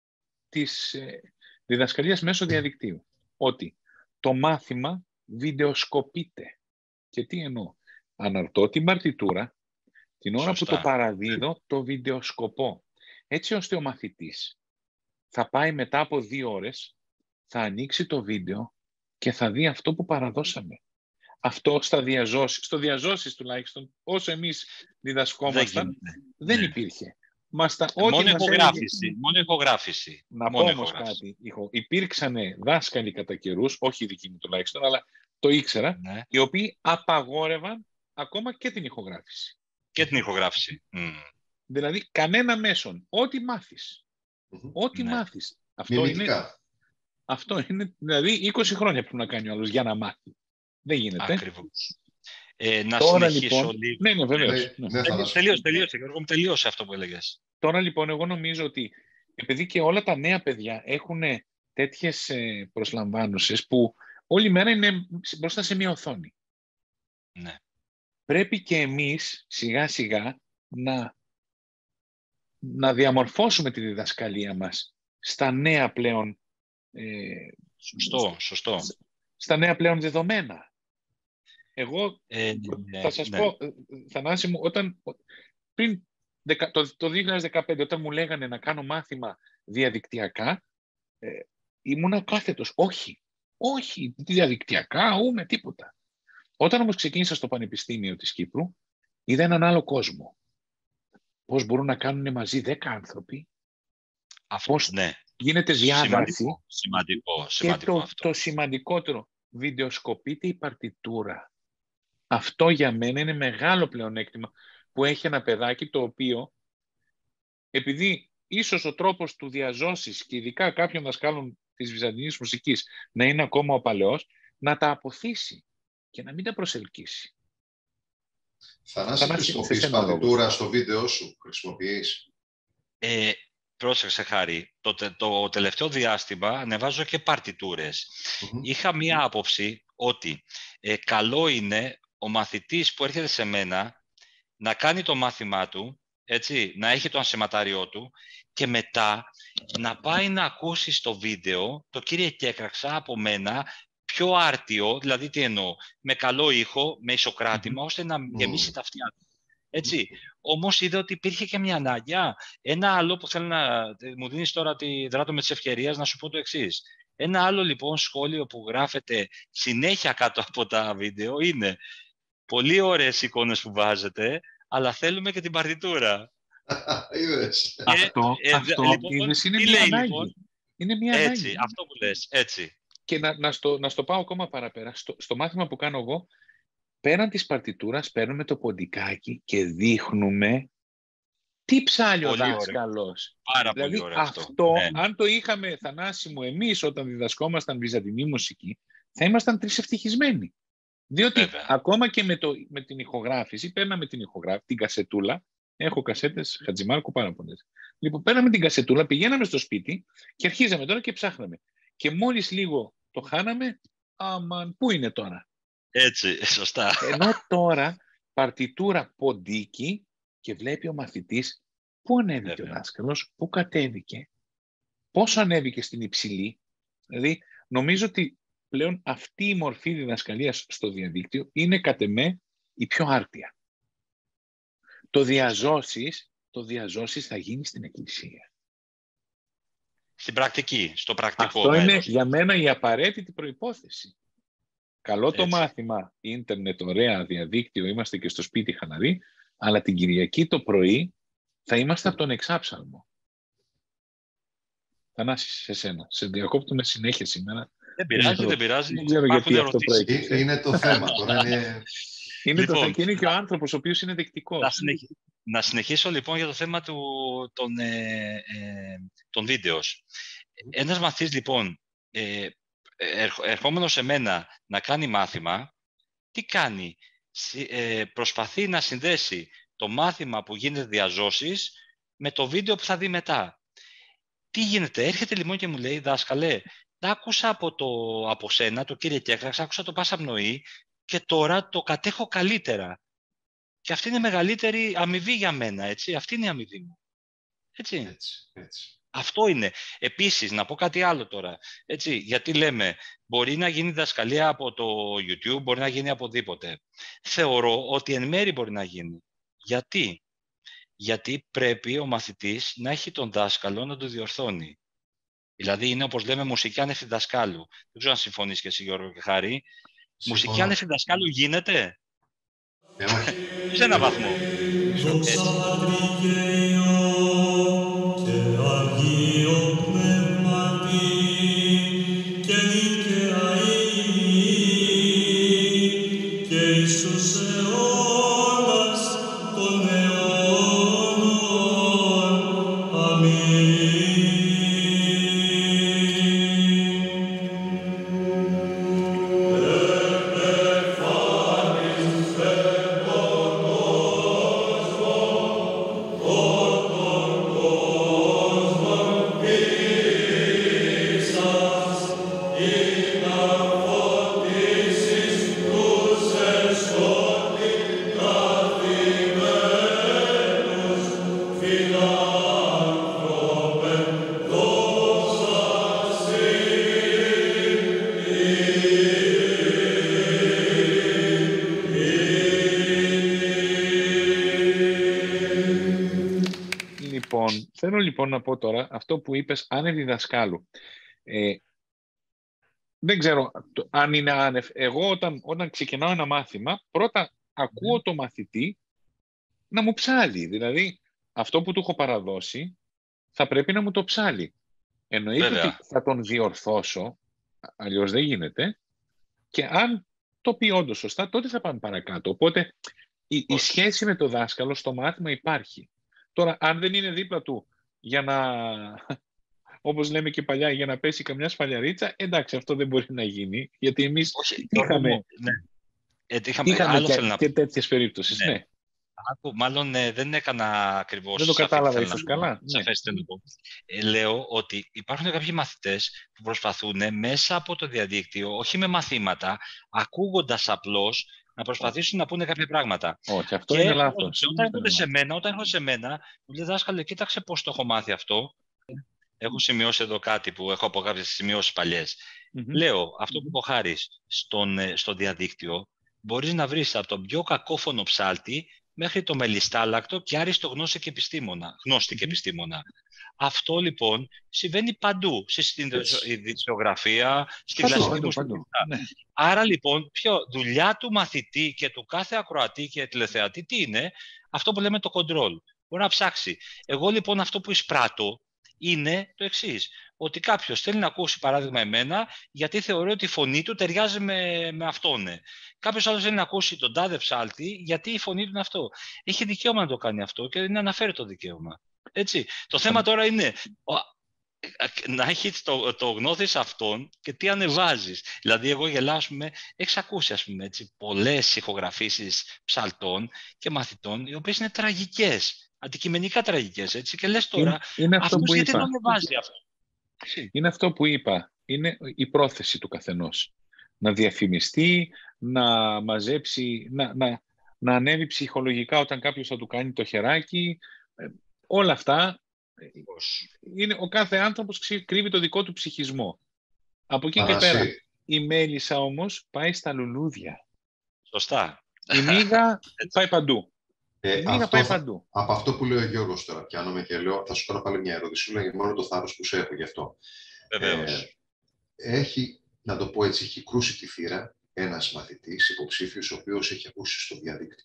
της ε, διδασκαλίας μέσω διαδικτύου. Ότι το μάθημα βιντεοσκοπείται. Και τι εννοώ. Αναρτώ την παρτιτούρα, την ώρα Σωστά. που το παραδίδω, το βιντεοσκοπώ. Έτσι ώστε ο μαθητής θα πάει μετά από δύο ώρες, θα ανοίξει το βίντεο και θα δει αυτό που παραδώσαμε. Αυτό στα διαζώσεις, στο διαζώσεις τουλάχιστον, όσο εμείς διδασκόμασταν, δεν, δεν ναι. υπήρχε. Μας τα, ό,τι μόνο, μας ηχογράφηση, έλεγε... μόνο ηχογράφηση. Να μόνο πω όμως ηχογράφηση. κάτι. Υπήρξαν δάσκαλοι κατά καιρούς, όχι οι δικοί μου τουλάχιστον, αλλά το ήξερα, Ναι. οι οποίοι απαγόρευαν ακόμα και την ηχογράφηση. Και την ηχογράφηση. Mm. Δηλαδή, κανένα μέσον. Ό,τι μάθεις. Mm-hmm. Ό,τι Ναι. μάθεις. Αυτό είναι, αυτό είναι, δηλαδή, είκοσι χρόνια πρέπει να κάνει ο άλλος για να μάθει. Δεν γίνεται. Ακριβώς. Ε, να Τώρα, συνεχίσω λοιπόν, λίγο. Ναι, ναι, βεβαίως. Ναι, Ναι. ναι, τελείωσε, τελείωσε, Γιώργο, τελείωσε αυτό που έλεγες. Τώρα, λοιπόν, εγώ νομίζω ότι επειδή και όλα τα νέα παιδιά έχουν τέτοιες προσλαμβάνωσες που όλη μέρα είναι μπροστά σε μια οθόνη. Ναι. Πρέπει και εμείς σιγά-σιγά να, να διαμορφώσουμε τη διδασκαλία μας στα νέα πλέον ε, Σωστό, σωστό. στα νέα πλέον δεδομένα. Εγώ ε, θα σας ναι. πω, Θανάση μου, όταν, πριν το, το δύο χιλιάδες δεκαπέντε, όταν μου λέγανε να κάνω μάθημα διαδικτυακά, ε, ήμουνα κάθετος. Όχι, όχι, διαδικτυακά, ούμε, τίποτα. Όταν όμως ξεκίνησα στο Πανεπιστήμιο της Κύπρου, είδα έναν άλλο κόσμο. Πώς μπορούν να κάνουν μαζί δέκα άνθρωποι, Αυτό, πώς ναι. γίνεται διάδραση. Σημαντικό, σημαντικό, σημαντικό και το, αυτό. το σημαντικότερο, βιντεοσκοπείται η παρτιτούρα. Αυτό για μένα είναι μεγάλο πλεονέκτημα που έχει ένα παιδάκι το οποίο, επειδή ίσως ο τρόπος του διαζώσεις και ειδικά κάποιων δασκάλων της βυζαντινής μουσικής να είναι ακόμα ο παλαιός, να τα αποθήσει και να μην τα προσελκύσει. Θανάση, χρησιμοποιείς παρτιτούρα στο βίντεο σου, χρησιμοποιείς? Ε, πρόσεξε, Χάρη, το, το τελευταίο διάστημα ανεβάζω και παρτιτούρες. Mm-hmm. Είχα μία άποψη ότι ε, καλό είναι ο μαθητής που έρχεται σε μένα να κάνει το μάθημά του, έτσι, να έχει το ανσηματάριό του και μετά να πάει να ακούσει στο βίντεο το «Κύριε Κέκραξα» από μένα πιο άρτιο, δηλαδή τι εννοώ, με καλό ήχο, με ισοκράτημα, ώστε να γεμίσει mm. τα αυτιά του. Έτσι. Όμως είδα ότι υπήρχε και μια ανάγκη. Ένα άλλο που θέλω να μου δίνεις τώρα τη δράτω με τις ευκαιρίες να σου πω το εξής. Ένα άλλο λοιπόν σχόλιο που γράφεται συνέχεια κάτω από τα βίντεο είναι πολύ ωραίες εικόνες που βάζετε, αλλά θέλουμε και την παρτιτούρα. Είδες. Αυτό, ε, αυτό λοιπόν, είδες, είναι μια λέει, ανάγκη. Λοιπόν, είναι μια έτσι, ανάγκη. αυτό που λες, έτσι. Και να, να, στο, να στο πάω ακόμα παραπέρα. Στο, στο μάθημα που κάνω εγώ, πέραν της παρτιτούρας, παίρνουμε το ποντικάκι και δείχνουμε τι ψάλει ο δάσκαλος. Πάρα δηλαδή, πολύ ωραίο αυτό. αυτό. Ναι. Αν το είχαμε, Θανάση μου, εμείς όταν διδασκόμασταν βυζαντινή μουσική, θα ήμασταν τρισευτυχισμένοι. Διότι Βέβαια. ακόμα και με, το, με την ηχογράφηση, παίρναμε την ηχογράφηση, την κασετούλα. Έχω κασέτες Χατζημάρκου πάρα πολλές. Λοιπόν, παίρναμε την κασετούλα, πηγαίναμε στο σπίτι και αρχίζαμε τώρα και ψάχναμε. Και μόλις λίγο το χάναμε, αμαν, πού είναι τώρα. Έτσι, σωστά. Ενώ τώρα παρτιτούρα ποντίκι και βλέπει ο μαθητής πού ανέβηκε Βέβαια. ο δάσκαλος, πού κατέβηκε, πόσο ανέβηκε στην υψηλή. Δηλαδή, νομίζω ότι πλέον αυτή η μορφή διδασκαλίας στο διαδίκτυο είναι κατ' εμέ η πιο άρτια. Το διαζώσεις, το διαζώσεις θα γίνει στην εκκλησία. Στην πρακτική, στο πρακτικό Αυτό μέρος. είναι για μένα η απαραίτητη προϋπόθεση. Καλό Έτσι. το μάθημα, ίντερνετ, ωραία, διαδίκτυο, είμαστε και στο σπίτι χαλαροί, αλλά την Κυριακή το πρωί θα είμαστε από τον εξάψαλμο. Θανάση, σε σένα. Σε διακόπτουμε συνέχεια σήμερα. Δεν πειράζει, δεν πειράζει. Δεν ξέρω γιατί αυτό προέκυψε. Είναι το θέμα. Τώρα είναι... είναι λοιπόν, το θέμα και είναι και ο άνθρωπος ο οποίος είναι δεκτικός. Να, συνεχ... να συνεχίσω λοιπόν για το θέμα του, των, ε, ε, των βίντεο. Ένας μαθής λοιπόν, ε, ερχόμενος σε μένα να κάνει μάθημα, τι κάνει? Ε, προσπαθεί να συνδέσει το μάθημα που γίνεται διαζώσεις με το βίντεο που θα δει μετά. Τι γίνεται? Έρχεται λοιπόν και μου λέει, δάσκαλε, τα άκουσα από, το, από σένα, το κύριε Κέκραξ, άκουσα το πάσα πνοή και τώρα το κατέχω καλύτερα. Και αυτή είναι η μεγαλύτερη αμοιβή για μένα, έτσι. Αυτή είναι η αμοιβή μου. Έτσι. έτσι, έτσι. Αυτό είναι. Επίσης, να πω κάτι άλλο τώρα. Έτσι, γιατί λέμε, μπορεί να γίνει διδασκαλία από το YouTube, μπορεί να γίνει από οπουδήποτε. Θεωρώ ότι εν μέρει μπορεί να γίνει. Γιατί? Γιατί πρέπει ο μαθητής να έχει τον δάσκαλο να το διορθώνει. Δηλαδή είναι, όπως λέμε, μουσική άνευ διδασκάλου. Δεν ξέρω αν συμφωνείς και εσύ, Γιώργο και Χάρη. Συμφωνώ. Μουσική άνευ διδασκάλου γίνεται? Ε, όχι. Σε έναν βαθμό. Έτσι. Θέλω λοιπόν να πω τώρα αυτό που είπες άνευ διδασκάλου. Ε, δεν ξέρω το, αν είναι άνευ. Εγώ όταν, όταν ξεκινάω ένα μάθημα, πρώτα ακούω mm. το μαθητή να μου ψάλει. Δηλαδή, αυτό που του έχω παραδώσει θα πρέπει να μου το ψάλει. Εννοείται Βέβαια. ότι θα τον διορθώσω, αλλιώς δεν γίνεται. Και αν το πει όντως σωστά, τότε θα πάμε παρακάτω. Οπότε η, η σχέση με το δάσκαλο στο μάθημα υπάρχει. Τώρα, αν δεν είναι δίπλα του για να, όπως λέμε και παλιά, για να πέσει καμιά σφαλιαρίτσα, εντάξει, αυτό δεν μπορεί να γίνει, γιατί εμείς Όχι, είχαμε, ναι. ε, είχαμε, είχαμε άλλο και, να... και τέτοιες περίπτωσεις. Ναι. Ναι. Άκου, μάλλον ε, δεν έκανα ακριβώς. Δεν το κατάλαβα ίσως καλά. Ναι. Ε, λέω ότι υπάρχουν κάποιοι μαθητές που προσπαθούν μέσα από το διαδίκτυο, όχι με μαθήματα, ακούγοντας απλώς, να προσπαθήσουν να πούνε κάποια πράγματα. Όχι, αυτό και είναι λάθος. Όταν έρχονται σε μένα, όταν έρχονται σε μένα, μου λέει δάσκαλε, κοίταξε πώς το έχω μάθει αυτό. Έχω σημειώσει εδώ κάτι που έχω από κάποιες σημειώσεις παλιές. Mm-hmm. Λέω, αυτό που είπε ο Χάρης, στον, στο διαδίκτυο, μπορείς να βρεις από τον πιο κακόφωνο ψάλτη μέχρι το μελιστάλακτο και άριστο γνώστη και επιστήμονα. Γνώστη και επιστήμονα. Αυτό λοιπόν συμβαίνει παντού, στην ειδησιογραφία, στη κλασική μουσική. Ναι. Άρα λοιπόν, ποιο, δουλειά του μαθητή και του κάθε ακροατή και τηλεθεατή τι είναι? Αυτό που λέμε το control. Μπορεί να ψάξει. Εγώ λοιπόν αυτό που εισπράττω είναι το εξής. Ότι κάποιος θέλει να ακούσει παράδειγμα εμένα γιατί θεωρεί ότι η φωνή του ταιριάζει με, με αυτόν. Ναι. Κάποιος άλλος θέλει να ακούσει τον τάδε ψάλτη γιατί η φωνή του είναι αυτό. Έχει δικαίωμα να το κάνει αυτό και είναι αναφέρει το δικαίωμα. Έτσι. Το θέμα τώρα είναι να έχεις το, το γνώθεις αυτόν και τι ανεβάζεις. Δηλαδή εγώ γελάω, ας πούμε, έχεις ακούσει ας πούμε, έτσι, πολλές ηχογραφήσεις ψαλτών και μαθητών οι οποίες είναι τραγικές, αντικειμενικά τραγικές. Έτσι, και λες τώρα, είναι, είναι αυτό αυτός που γιατί είπα. το ανεβάζει αυτό. Είναι αυτό που είπα. Είναι η πρόθεση του καθενός. Να διαφημιστεί, να μαζέψει, να, να, να ανέβει ψυχολογικά όταν κάποιος θα του κάνει το χεράκι. Όλα αυτά, είναι, ο κάθε άνθρωπος κρύβει το δικό του ψυχισμό. Από εκεί και πέρα, η μέλισσα όμως πάει στα λουλούδια. Σωστά. Η μύγα πάει παντού. Ε, η μύγα αυτό πάει θα, παντού. Από αυτό που λέει ο Γιώργος τώρα, πιάνομαι και λέω, θα σου κάνω πάλι μια ερώτηση, για μόνο το θάρρος που σου έχω γι' αυτό. Βεβαίως. Ε, έχει, να το πω έτσι, έχει κρούσει τη θύρα ένας μαθητής υποψήφιος, ο οποίος έχει ακούσει στο διαδίκτυο.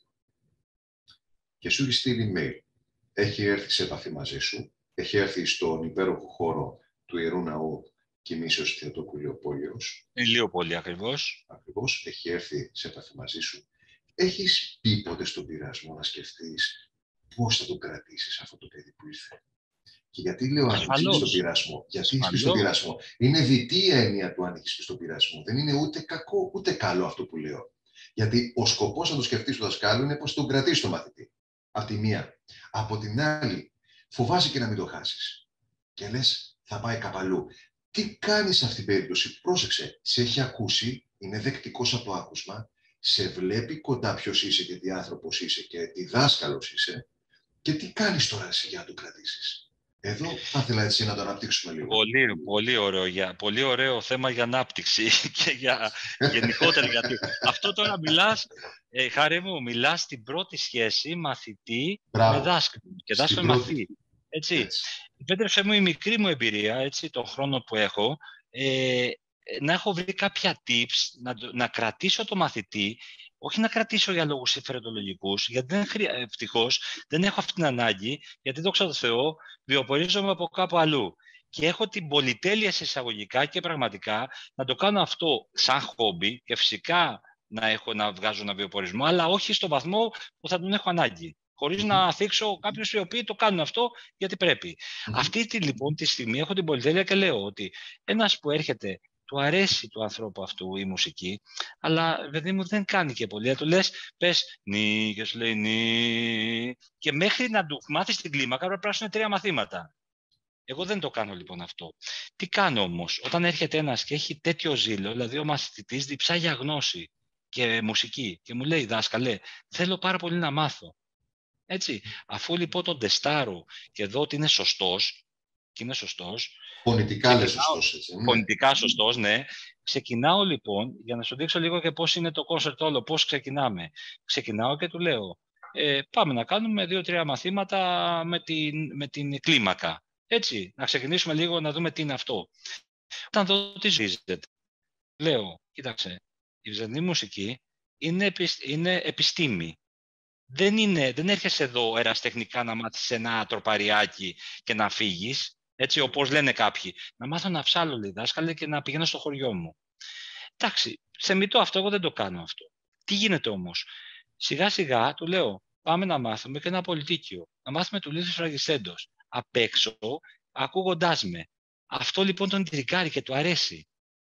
Και σου έχει στείλει email. Έχει έρθει σε επαφή μαζί σου, έχει έρθει στον υπέροχο χώρο του Ιερού Ναού Κοιμήσεως Θεοτόκου Λεοπόλεως. Ηλιοπόλη ακριβώς. Ακριβώς, έχει έρθει σε επαφή μαζί σου. Έχεις πει ποτέ στον πειρασμό να σκεφτείς πώς θα τον κρατήσεις αυτό το παιδί που ήρθε? Και γιατί λέω αν έχεις στον πειρασμό? Γιατί έχεις πει στον πειρασμό? Είναι δυτή η έννοια του αν έχεις πει στον πειρασμό. Δεν είναι ούτε κακό ούτε καλό αυτό που λέω. Γιατί ο σκοπός να το σκεφτείς του δασκάλου είναι πώς τον κρατήσεις τον μαθητή. Από τη μία. Από την άλλη, φοβάσαι και να μην το χάσεις. Και λες, θα πάει καπαλού. Τι κάνεις σε αυτήν την περίπτωση? Πρόσεξε, σε έχει ακούσει, είναι δεκτικός από το άκουσμα, σε βλέπει κοντά ποιος είσαι και τι άνθρωπος είσαι και τι δάσκαλος είσαι, και τι κάνεις τώρα εσύ για να το κρατήσεις? Εδώ θα ήθελα έτσι να το αναπτύξουμε λίγο. Πολύ, πολύ, ωραίο, για, πολύ ωραίο θέμα για ανάπτυξη και για γενικότερα. Γιατί αυτό τώρα μιλάς, ε, Χάρη μου, μιλάς στην πρώτη σχέση μαθητή Μπράβο. με δάσκαλο και δάσκαλο πρώτη... μαθητή. Έτσι. Έτσι. Επέτρεψε μου η μικρή μου εμπειρία, έτσι, τον χρόνο που έχω, ε, να έχω βρει κάποια tips, να, να κρατήσω το μαθητή, όχι να κρατήσω για λόγους συμφεροντολογικούς, γιατί δεν χρεια... ευτυχώς δεν έχω αυτή την ανάγκη, γιατί δόξα τω Θεώ βιοπορίζομαι από κάπου αλλού. Και έχω την πολυτέλεια σε εισαγωγικά και πραγματικά να το κάνω αυτό σαν χόμπι και φυσικά να, έχω, να βγάζω ένα βιοπορισμό, αλλά όχι στο βαθμό που θα τον έχω ανάγκη. Χωρίς mm-hmm. να θίξω κάποιους οι οποίοι το κάνουν αυτό γιατί πρέπει. Mm-hmm. Αυτή τη, λοιπόν τη στιγμή έχω την πολυτέλεια και λέω ότι ένας που έρχεται, του αρέσει του ανθρώπου αυτού η μουσική, αλλά παιδί μου δεν κάνει και πολύ. Του λες, πες νι και σου λέει νι. Και μέχρι να του μάθεις την κλίμακα πρέπει να πράσουν τρία μαθήματα. Εγώ δεν το κάνω λοιπόν αυτό. Τι κάνω όμως, όταν έρχεται ένας και έχει τέτοιο ζήλο, δηλαδή ο μαθητής διψά για γνώση και μουσική και μου λέει, δάσκαλε, θέλω πάρα πολύ να μάθω. Έτσι, αφού λοιπόν τον τεστάρω και δω ότι είναι σωστός, και είναι σωστός, φωνητικά λες σωστός, έτσι. Ναι. Φωνητικά σωστός, ναι. Ξεκινάω λοιπόν, για να σου δείξω λίγο και πώς είναι το κόνσερτ όλο, πώς ξεκινάμε. Ξεκινάω και του λέω, ε, πάμε να κάνουμε δύο-τρία μαθήματα με την, με την κλίμακα. Έτσι, να ξεκινήσουμε λίγο να δούμε τι είναι αυτό. Όταν δω τι ζήσετε, λέω, κοίταξε, η βυζαντινή μουσική είναι, είναι επιστήμη. Δεν, είναι, δεν έρχεσαι εδώ ερασιτεχνικά να μάθεις ένα τροπαριάκι και να φύγεις, έτσι όπως λένε κάποιοι. Να μάθω να ψάλω, λέει δάσκαλε, και να πηγαίνω στο χωριό μου. Εντάξει, σεμιτό αυτό, εγώ δεν το κάνω αυτό. Τι γίνεται όμως. Σιγά σιγά του λέω, πάμε να μάθουμε και ένα πολιτίκιο. Να μάθουμε του Λίθους Φραγιστέντος. Απ' έξω, ακούγοντάς με. Αυτό λοιπόν τον τρικάρει και του αρέσει.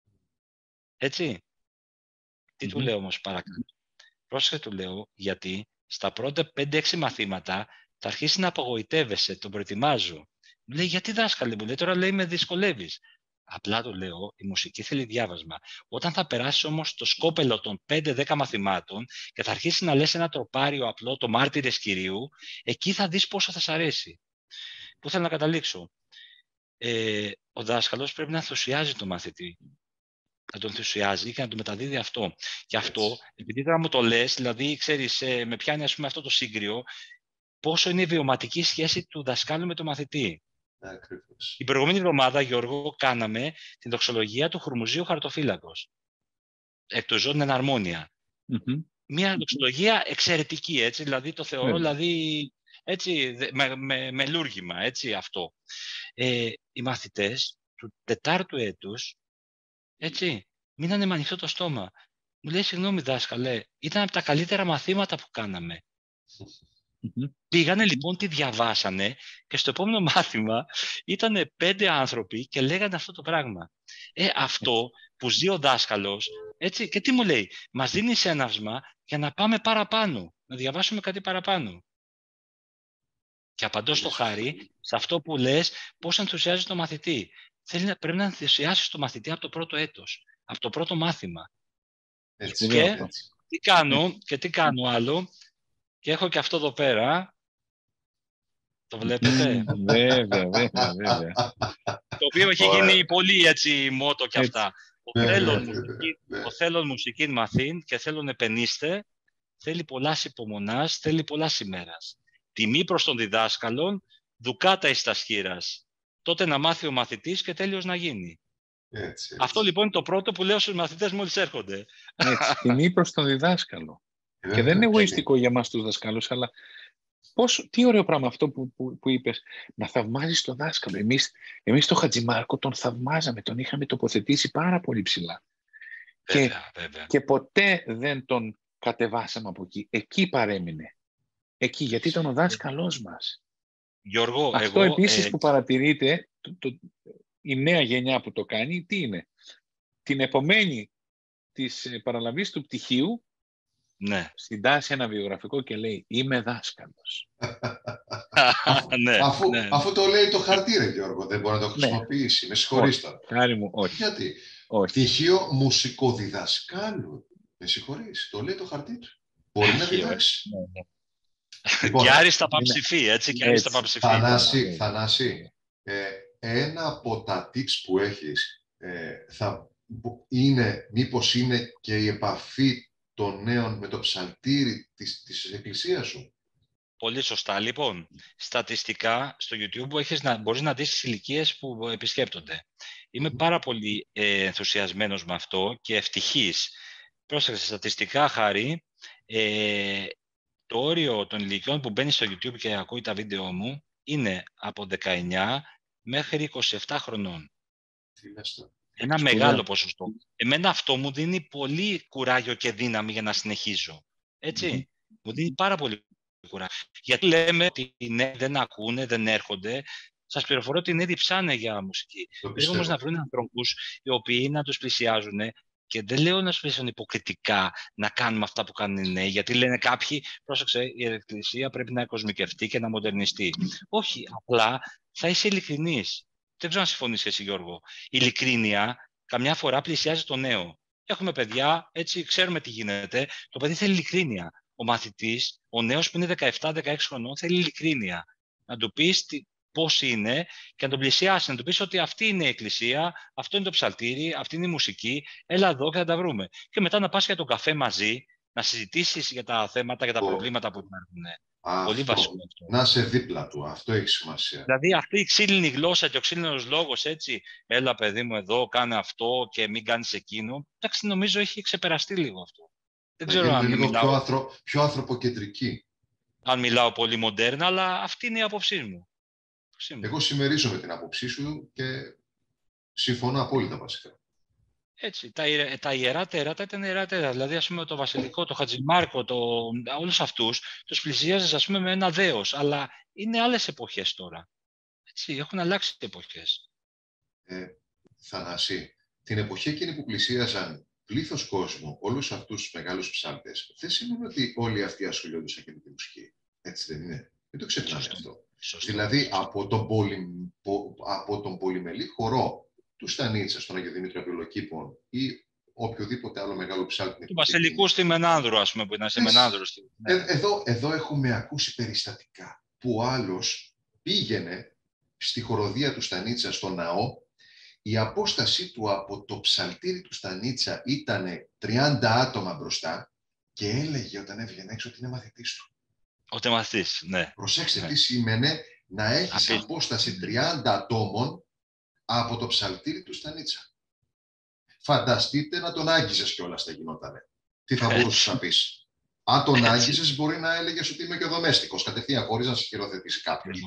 Έτσι. Τι mm-hmm. του λέω όμως παρακάτω. Πρόσεχε του λέω, γιατί στα πρώτα πέντε έξι μαθήματα θα αρχίσει να απογοητεύεσαι, τον προετοιμάζω. Μου λέει, γιατί δάσκαλε, μου λέει, τώρα λέει με δυσκολεύεις. Απλά του λέω, η μουσική θέλει διάβασμα. Όταν θα περάσεις όμως το σκόπελο των πέντε δέκα μαθημάτων και θα αρχίσει να λες ένα τροπάριο απλό, το μάρτυρες Κυρίου, εκεί θα δεις πόσο θα σ' αρέσει. Πού θέλω να καταλήξω. Ε, ο δάσκαλος πρέπει να ενθουσιάζει τον μαθητή. Να τον ενθουσιάζει και να του μεταδίδει αυτό. Και αυτό, επειδή τώρα μου το λες, δηλαδή, ξέρεις, ε, με πιάνει ας πούμε αυτό το σύγκριο, πόσο είναι η βιωματική σχέση του δασκάλου με τον μαθητή. Ακριβώς. Την προηγούμενη εβδομάδα, Γιώργο, κάναμε την δοξολογία του Χουρμουζίου Χαρτοφύλακος. Εκ του ζώων εν αρμόνια. Mm-hmm. Μια δοξολογία εξαιρετική, έτσι, δηλαδή το θεωρώ, mm. δηλαδή, έτσι, με, με, με λούργημα, έτσι, αυτό. Ε, οι μαθητές του τετάρτου έτους, έτσι, μείνανε με ανοιχτό το στόμα. Μου λέει, συγγνώμη δάσκαλε, ήταν από τα καλύτερα μαθήματα που κάναμε. Mm-hmm. Πήγανε λοιπόν, τη διαβάσανε και στο επόμενο μάθημα ήταν πέντε άνθρωποι και λέγανε αυτό το πράγμα. Ε, αυτό που ζει ο δάσκαλος, έτσι, και τι μου λέει, μας δίνει έναυσμα για να πάμε παραπάνω, να διαβάσουμε κάτι παραπάνω. Και απαντώ στο Χάρη, σε αυτό που λες, πώς ενθουσιάζει το μαθητή. Θέλει, πρέπει να ενθουσιάσει το μαθητή από το πρώτο έτος, από το πρώτο μάθημα. Έτσι, και, έτσι. Τι κάνω, και τι κάνω άλλο, και έχω και αυτό εδώ πέρα. Το βλέπετε. Βέβαια, βέβαια, βέβαια. Το οποίο έχει γίνει πολύ έτσι μότο και αυτά. Ο θέλον μουσική, ο θέλον μουσική μαθήν και θέλον επενείστε, θέλει πολλάς υπομονάς, θέλει πολλάς ημέρας. Τιμή προς τον διδάσκαλον, δουκάτα εις τα σχήρας. Τότε να μάθει ο μαθητής και τέλειος να γίνει. Έτσι, έτσι. Αυτό λοιπόν είναι το πρώτο που λέω στους μαθητές μόλις έρχονται. Έτσι, τιμή προς τον διδάσκαλο. Ε, και δεν είναι εγωιστικό για μας τους δασκάλους, αλλά πώς, τι ωραίο πράγμα αυτό που, που, που είπες, να θαυμάζεις τον δάσκαλο. Εμείς, εμείς τον Χατζημάρκο τον θαυμάζαμε, τον είχαμε τοποθετήσει πάρα πολύ ψηλά. Βέβαια, και, βέβαια. και ποτέ δεν τον κατεβάσαμε από εκεί. Εκεί παρέμεινε. Εκεί, γιατί ήταν ο δάσκαλός μας. Γιώργο, αυτό εγώ, επίσης ε... που παρατηρείτε, το, το, η νέα γενιά που το κάνει, τι είναι. Την επομένη της παραλαβής του πτυχίου, ναι. συντάσσει ένα βιογραφικό και λέει «Είμαι δάσκαλος». ναι, αφού, ναι. αφού το λέει το χαρτί, ρε Γιώργο, δεν μπορεί να το χρησιμοποιήσει. Ναι. Με συγχωρείς τώρα. Χάρη μου, όχι. Γιατί. Όχι. Πτυχίο μουσικοδιδασκάλου. Με συγχωρείς. Το λέει το χαρτί του. Μπορεί να διδάξει. Ναι, ναι. Λοιπόν, και άριστα παψηφί, έτσι, και άριστα παψηφί. Θανάση, Θανάση, ε, ένα από τα tips που έχεις ε, θα είναι, μήπως είναι και η επαφή των νέων με το ψαλτήρι της, της εκκλησίας σου. Πολύ σωστά. Λοιπόν, στατιστικά στο YouTube έχεις να, μπορείς να δεις τις ηλικίες που επισκέπτονται. Είμαι πάρα πολύ ε, ενθουσιασμένος με αυτό και ευτυχής. Πρόσεξε, στατιστικά, Χάρη, ε, το όριο των ηλικιών που μπαίνει στο YouTube και ακούει τα βίντεο μου είναι από δεκαεννιά μέχρι είκοσι επτά χρονών. Ένα Σπουδαία. μεγάλο ποσοστό. Εμένα αυτό μου δίνει πολύ κουράγιο και δύναμη για να συνεχίζω. Έτσι, mm-hmm. μου δίνει πάρα πολύ κουράγιο. Γιατί λέμε ότι ναι, δεν ακούνε, δεν έρχονται. Σας πληροφορώ ότι είναι διψάνε για μουσική. Πρέπει όμως να βρουν ανθρώπους οι οποίοι να τους πλησιάζουν. Και δεν λέω να σου πείσουν υποκριτικά να κάνουμε αυτά που κάνουν οι νέοι, γιατί λένε κάποιοι, πρόσεξε, η εκκλησία πρέπει να κοσμικευτεί και να μοντερνιστεί. Όχι, απλά θα είσαι ειλικρινής. Δεν ξέρω αν συμφωνείς εσύ, Γιώργο. Η ειλικρίνεια καμιά φορά πλησιάζει το νέο. Έχουμε παιδιά, έτσι ξέρουμε τι γίνεται. Το παιδί θέλει ειλικρίνεια. Ο μαθητής, ο νέος που είναι δεκαεπτά δεκαέξι χρονών, θέλει ειλικρίνεια. Να του πεις πώς είναι και να τον πλησιάσει, να του πεις ότι αυτή είναι η εκκλησία, αυτό είναι το ψαλτήρι, αυτή είναι η μουσική, έλα εδώ και θα τα βρούμε. Και μετά να πας για τον καφέ μαζί, να συζητήσεις για τα θέματα, για τα oh. προβλήματα που υπάρχουν. Αυτό. Πολύ βασικό αυτό. Να είσαι δίπλα του, αυτό έχει σημασία. Δηλαδή αυτή η ξύλινη γλώσσα και ο ξύλινος λόγος, έτσι, έλα παιδί μου εδώ, κάνε αυτό και μην κάνεις εκείνο, εντάξει, νομίζω έχει ξεπεραστεί λίγο αυτό. Δεν να ξέρω αν λίγο μιλάω, πιο, ανθρω... πιο ανθρωποκεντρική. Αν μιλάω πολύ μοντέρνα, αλλά αυτή είναι η άποψή μου. Εγώ συμμερίζομαι την άποψή σου και συμφωνώ απόλυτα βασικά. Έτσι, τα, τα ιερά τέρατα ήταν ιερά τέρατα. Δηλαδή, ας πούμε, το Βασιλικό, το Χατζημάρκο, το, όλους αυτούς, τους πλησίαζες, ας πούμε, με ένα δέος. Αλλά είναι άλλες εποχές τώρα. Έτσι, έχουν αλλάξει οι εποχές. Ε, Θανάση, την εποχή εκείνη που πλησίαζαν πλήθος κόσμου, όλους αυτούς τους μεγάλους ψάλτες, δεν σημαίνει ότι όλοι αυτοί ασχολιόντουσαν και με τη μουσική. Έτσι δεν είναι? Δεν το ξεχνάμε αυτό. Σωστό. Δηλαδή, από τον, πολυ... από τον πολυμελή χορό του Στανίτσα, στον Άγιο Δημήτριο Απειλοκήπων ή οποιοδήποτε άλλο μεγάλο ψάλτη. Του Βασιλικού στη Μενάνδρο, ας πούμε, που ήταν σε Μενάνδρο. Ε, εδώ, εδώ έχουμε ακούσει περιστατικά που ο άλλος πήγαινε στη χοροδία του Στανίτσα στο ναό. Η απόστασή του από το ψαλτήρι του Στανίτσα ήταν τριάντα άτομα μπροστά και έλεγε όταν έβγαινε έξω ότι είναι μαθητής του. Ότι μαθητής, ναι. Προσέξτε ναι. τι σήμαινε να έχεις Απί... απόσταση τριάντα ατόμων από το ψαλτήρι του Στανίτσα. Φανταστείτε να τον άγγιζες κιόλας θα γινότανε. Τι θα μπορούσες να πεις? Αν τον άγγιζες μπορεί να έλεγες ότι είμαι και ο δομέστικος, κατευθείαν χωρίς να σε χειροθετήσει κάποιος.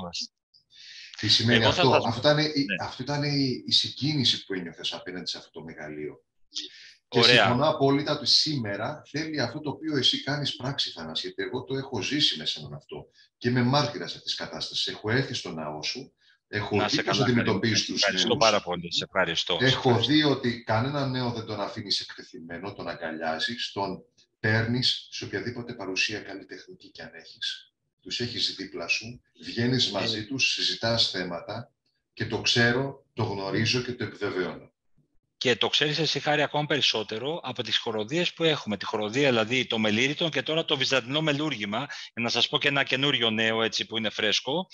Τι σημαίνει αυτό? Θα... Αυτό ήταν, ναι. αυτό ήταν η, η συγκίνηση που ένιωθες απέναντι σε αυτό το μεγαλείο. Και Ωραία. συμφωνώ απόλυτα ότι σήμερα θέλει αυτό το οποίο εσύ κάνεις πράξη, Θανάση, γιατί εγώ το έχω ζήσει μέσα με αυτό και είμαι μάρτυρας αυτής της κατάστασης. Έχω έρθει στο ναό σου, έχω δει πώς αντιμετωπίζεις τους νέους. Ευχαριστώ πάρα πολύ, σε ευχαριστώ. Έχω σε ευχαριστώ. δει ότι κανένα νέο δεν τον αφήνεις εκτεθειμένο, τον αγκαλιάζεις, τον παίρνεις σε οποιαδήποτε παρουσία καλλιτεχνική κι αν έχεις. Τους έχεις δίπλα σου, βγαίνεις μαζί ε... τους, συζητάς θέματα και το ξέρω, το γνωρίζω και το επιβεβαιώνω. Και το ξέρεις εσύ, Χάρη, ακόμα περισσότερο από τις χοροδίες που έχουμε. Τη χοροδία, δηλαδή το Μελήρητον και τώρα το Βυζαντινό Μελούργημα. Για να σας πω και ένα καινούριο νέο έτσι, που είναι φρέσκο.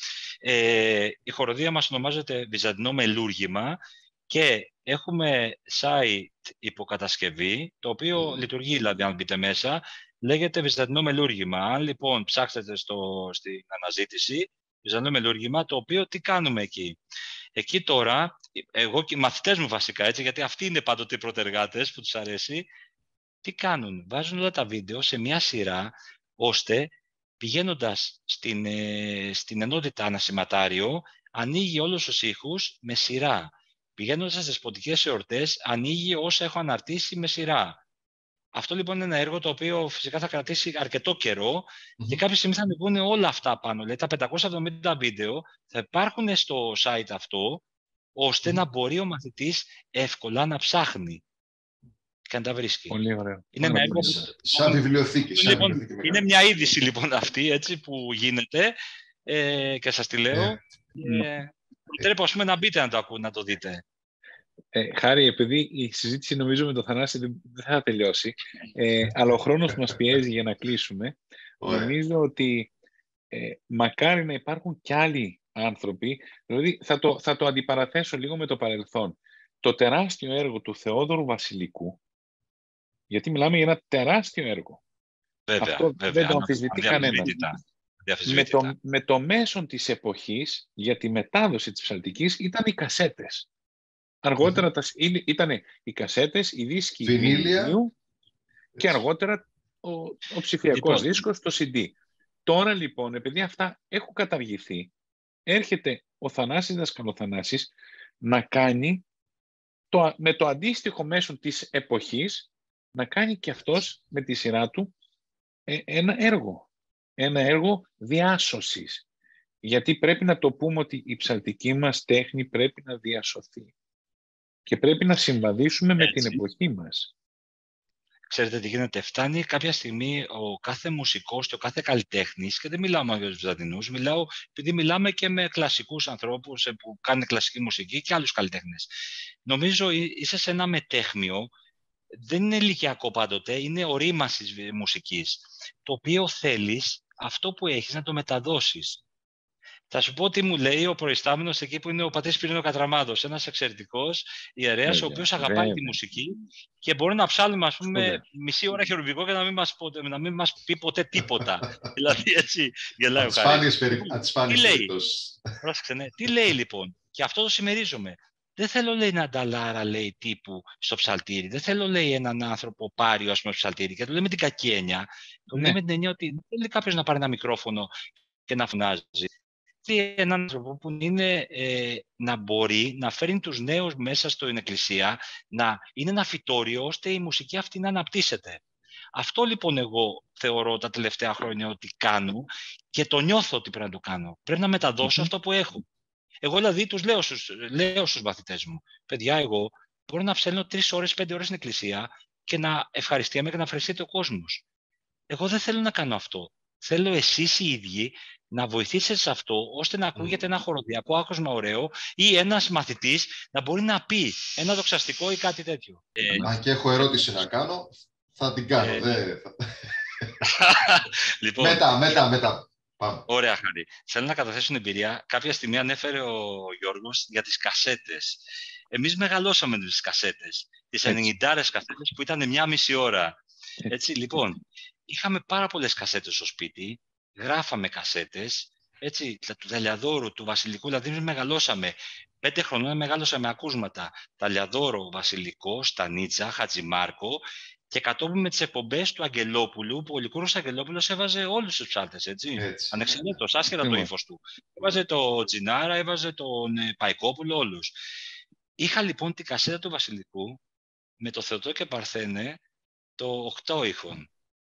Ε, η χοροδία μας ονομάζεται Βυζαντινό Μελούργημα και έχουμε site υποκατασκευή, το οποίο mm. λειτουργεί, δηλαδή, αν μπείτε μέσα, λέγεται Βυζαντινό Μελούργημα. Αν λοιπόν ψάξετε στο, στην αναζήτηση, Βυζαντινό Μελούργημα, το οποίο τι κάνουμε εκεί? Εκεί τώρα, εγώ και οι μαθητές μου βασικά, έτσι, γιατί αυτοί είναι πάντοτε οι πρωτεργάτες που τους αρέσει, τι κάνουν? Βάζουν όλα τα βίντεο σε μια σειρά, ώστε πηγαίνοντας στην, ε, στην ενότητα ανασηματάριο, ανοίγει όλους τους ήχους με σειρά. Πηγαίνοντας στις ποντικές εορτές, ανοίγει όσα έχω αναρτήσει με σειρά. Αυτό λοιπόν είναι ένα έργο το οποίο φυσικά θα κρατήσει αρκετό καιρό mm-hmm. και κάποια στιγμή θα ανεβούν όλα αυτά πάνω. Δηλαδή τα πεντακόσια εβδομήντα βίντεο θα υπάρχουν στο site αυτό, ώστε mm-hmm. να μπορεί ο μαθητής εύκολα να ψάχνει και να τα βρίσκει. Πολύ ωραίο. Είναι ένα έργο που... Σαν βιβλιοθήκη. Σαν λοιπόν, βιβλιοθήκη είναι μια είδηση λοιπόν αυτή έτσι, που γίνεται ε, και σας τη λέω. Yeah. Ε, προτρέπω ας πούμε να μπείτε να το ακούτε, να το δείτε. Ε, Χάρη, επειδή η συζήτηση νομίζω με τον Θανάση δεν θα τελειώσει, ε, αλλά ο χρόνος μας πιέζει για να κλείσουμε, νομίζω ότι ε, μακάρι να υπάρχουν κι άλλοι άνθρωποι, δηλαδή θα το, θα το αντιπαραθέσω λίγο με το παρελθόν. Το τεράστιο έργο του Θεόδωρου Βασιλικού, γιατί μιλάμε για ένα τεράστιο έργο. Βέβαια, αυτό βέβαια, δεν το αμφισβητεί κανένας. με το, με το μέσον της εποχής για τη μετάδοση της ψαλτικής ήταν οι κασέτες. Αργότερα mm-hmm. ήταν οι κασέτες, οι δίσκοι βινίλιου και αργότερα ο, ο ψηφιακός λοιπόν. δίσκος, το σι ντι. Τώρα λοιπόν, επειδή αυτά έχουν καταργηθεί, έρχεται ο Θανάσης Δασκαλοθανάσης να κάνει το, με το αντίστοιχο μέσον της εποχής, να κάνει και αυτός με τη σειρά του ε, ένα έργο. Ένα έργο διάσωσης. Γιατί πρέπει να το πούμε ότι η ψαλτική μας τέχνη πρέπει να διασωθεί. Και πρέπει να συμβαδίσουμε Έτσι. με την εποχή μας. Ξέρετε τι γίνεται, φτάνει κάποια στιγμή ο κάθε μουσικός και ο κάθε καλλιτέχνης, και δεν μιλάω μόνο για τους Βυζαντινούς, μιλάω επειδή μιλάμε και με κλασικούς ανθρώπους που κάνουν κλασική μουσική και άλλους καλλιτέχνες. Νομίζω είσαι σε ένα μετέχμιο, δεν είναι ηλικιακό πάντοτε, είναι ορίμασης μουσικής, το οποίο θέλεις αυτό που έχεις να το μεταδώσεις. Θα σου πω τι μου λέει ο προϊστάμενος εκεί που είναι ο πατήρ Σπυρίνο Κατραμάδος, ένας εξαιρετικός ιερέας, ο οποίος αγαπάει βέβαια. τη μουσική και μπορεί να ψάλουμε, ας πούμε, βέβαια. μισή ώρα χερουβικό και να μην μας, να μην μας πει ποτέ τίποτα. Δηλαδή, έτσι, γελάει ο Χάρης. Τι λέει, πρόσεξε, ναι. Τι λέει λοιπόν, και αυτό το συμμερίζομαι. Δεν θέλω, λέει, ένα νταλάρα, λέει, τύπου στο ψαλτήρι. Δεν θέλω, λέει, έναν άνθρωπο πάριο, ας πούμε, ψαλτήρι. Και το λέει με την κακή έννοια. Το ναι. λέει με την έννοια ότι δεν θέλει κάποιος να πάρει ένα μικρόφωνο και να φωνάζει. Έναν άνθρωπο που είναι ε, να μπορεί να φέρνει τους νέους μέσα στην εκκλησία, να είναι ένα φυτόριο ώστε η μουσική αυτή να αναπτύσσεται. Αυτό λοιπόν εγώ θεωρώ τα τελευταία χρόνια ότι κάνω και το νιώθω ότι πρέπει να το κάνω. Πρέπει να μεταδώσω mm-hmm. αυτό που έχω. Εγώ δηλαδή τους λέω στους, λέω στους μαθητές μου, παιδιά, εγώ μπορώ να ψέλνω τρεις ώρες, πέντε ώρες στην εκκλησία και να ευχαριστιέμαι και να ευχαριστείται ο κόσμος. Εγώ δεν θέλω να κάνω αυτό. Θέλω εσείς οι ίδιοι να βοηθήσετε σε αυτό, ώστε να ακούγεται ένα χοροδιακό άκουσμα ωραίο ή ένας μαθητής να μπορεί να πει ένα δοξαστικό ή κάτι τέτοιο. Αν και έχω ερώτηση να κάνω, θα την κάνω. Ε, δε... λοιπόν, μετά, μετά, μετά. Πάμε. Ωραία, Χαρή. Θέλω να καταθέσω την εμπειρία. Κάποια στιγμή ανέφερε ο Γιώργος για τις κασέτες. Εμείς μεγαλώσαμε με τις κασέτες. Τις ενενηντάρες κασέτες που ήταν μια μισή ώρα. Έτσι, λοιπόν, είχαμε πάρα πολλές κασέτες στο σπίτι. Γράφαμε κασέτες, έτσι, του Ταλιαδόρου, του Βασιλικού, δηλαδή εμείς μεγαλώσαμε. Πέντε χρονών μεγάλωσα ακούσματα. Ταλιαδόρο, Βασιλικό, Στανίτσα, Χατζημάρκο και κατόπιν με τις εκπομπές του Αγγελόπουλου, που ο Λικούρος Αγγελόπουλος έβαζε όλους τους ψάλτες, έτσι, έτσι ανεξαρτήτως, άσχετα το ύφος του. Έβαζε το Τζινάρα, έβαζε τον Παϊκόπουλο, όλους. Είχα λοιπόν την κασέτα του Βασιλικού με το Θεοτόκιο και Παρθένε, το οκτώ ήχων.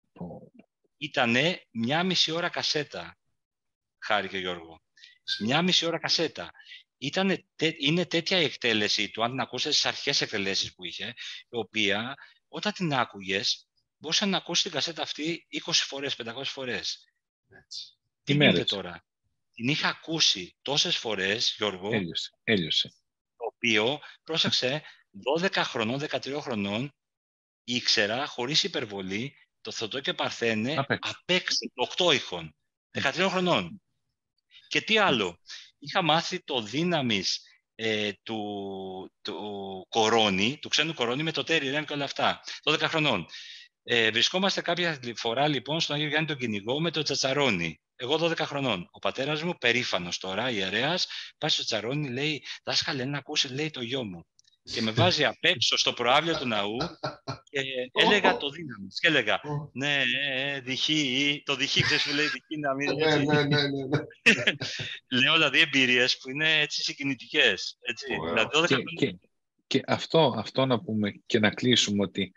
Ήτανε μια μισή ώρα κασέτα, Χάρη και Γιώργο. Μια μισή ώρα κασέτα. Ήτανε, τέ, είναι τέτοια η εκτέλεση του, αν την ακούσετε στις αρχές εκτελέσεις που είχε, η οποία όταν την άκουγες, μπορούσε να ακούσει την κασέτα αυτή είκοσι φορές, πεντακόσιες φορές. Έτσι. Τι γίνεται τώρα. Την είχα ακούσει τόσες φορές, Γιώργο, έλειωσε, έλειωσε. Το οποίο, πρόσεξε, δώδεκα χρονών, δεκατρία χρονών, ήξερα, χωρίς υπερβολή, το Θεοτόκιο και Παρθένε απ' έξω, το οκτώ ήχων, δεκατρία χρονών. Και τι άλλο, είχα μάθει το δύναμης ε, του, του Κορώνη, του ξένου Κορώνη με το Τέρι Ρέμ και όλα αυτά, δώδεκα χρονών. Ε, βρισκόμαστε κάποια φορά λοιπόν στον Άγιο Γιάννη τον Κυνηγό με το Τσατσαρόνι. Εγώ δώδεκα χρονών. Ο πατέρας μου, περήφανος τώρα, ιερέας, πάει στο Τσαρόνι, λέει, δάσκαλε να ακούσει, λέει, το γιο μου. Και με βάζει απ' έξω στο προάβλιο του ναού και έλεγα το δύναμη. Και έλεγα, ναι, διχεί, το διχεί, ξέρεις που λέει, διχεί να μην... Ναι, ναι, ναι, ναι. Λέω δηλαδή εμπειρίες που είναι έτσι συγκινητικές. Έτσι. Δηλαδή, και, και, και αυτό, αυτό να πούμε και να κλείσουμε ότι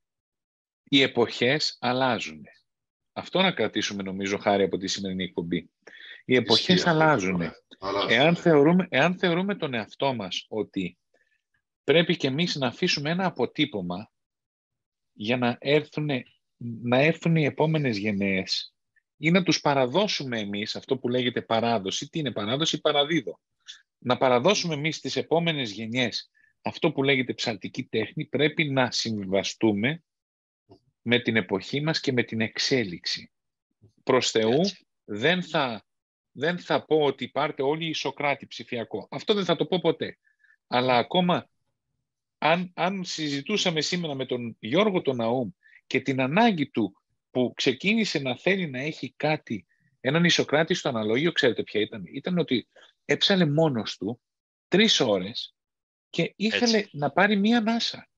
οι εποχές αλλάζουν. Αυτό να κρατήσουμε νομίζω, Χάρη, από τη σημερινή εκπομπή. Οι εποχές αλλάζουν. Εάν θεωρούμε, εάν θεωρούμε τον εαυτό μας ότι πρέπει και εμείς να αφήσουμε ένα αποτύπωμα για να έρθουν, να έρθουν οι επόμενες γενναίες ή να τους παραδώσουμε εμείς αυτό που λέγεται παράδοση. Τι είναι παράδοση? Παραδίδω. Να παραδώσουμε εμείς στις επόμενες γενιές αυτό που λέγεται ψαλτική τέχνη, πρέπει να συμβιβαστούμε με την εποχή μας και με την εξέλιξη. Προς Θεού δεν θα, δεν θα πω ότι πάρτε όλοι οι Σοκράτη ψηφιακό. Αυτό δεν θα το πω ποτέ. Αλλά ακόμα αν, αν συζητούσαμε σήμερα με τον Γιώργο τον Ναούμ και την ανάγκη του που ξεκίνησε να θέλει να έχει κάτι έναν Ισοκράτη στο αναλόγιο, ξέρετε ποια ήταν. Ήταν ότι έψαλε μόνος του τρεις ώρες και ήθελε Έτσι. να πάρει μία ανάσα.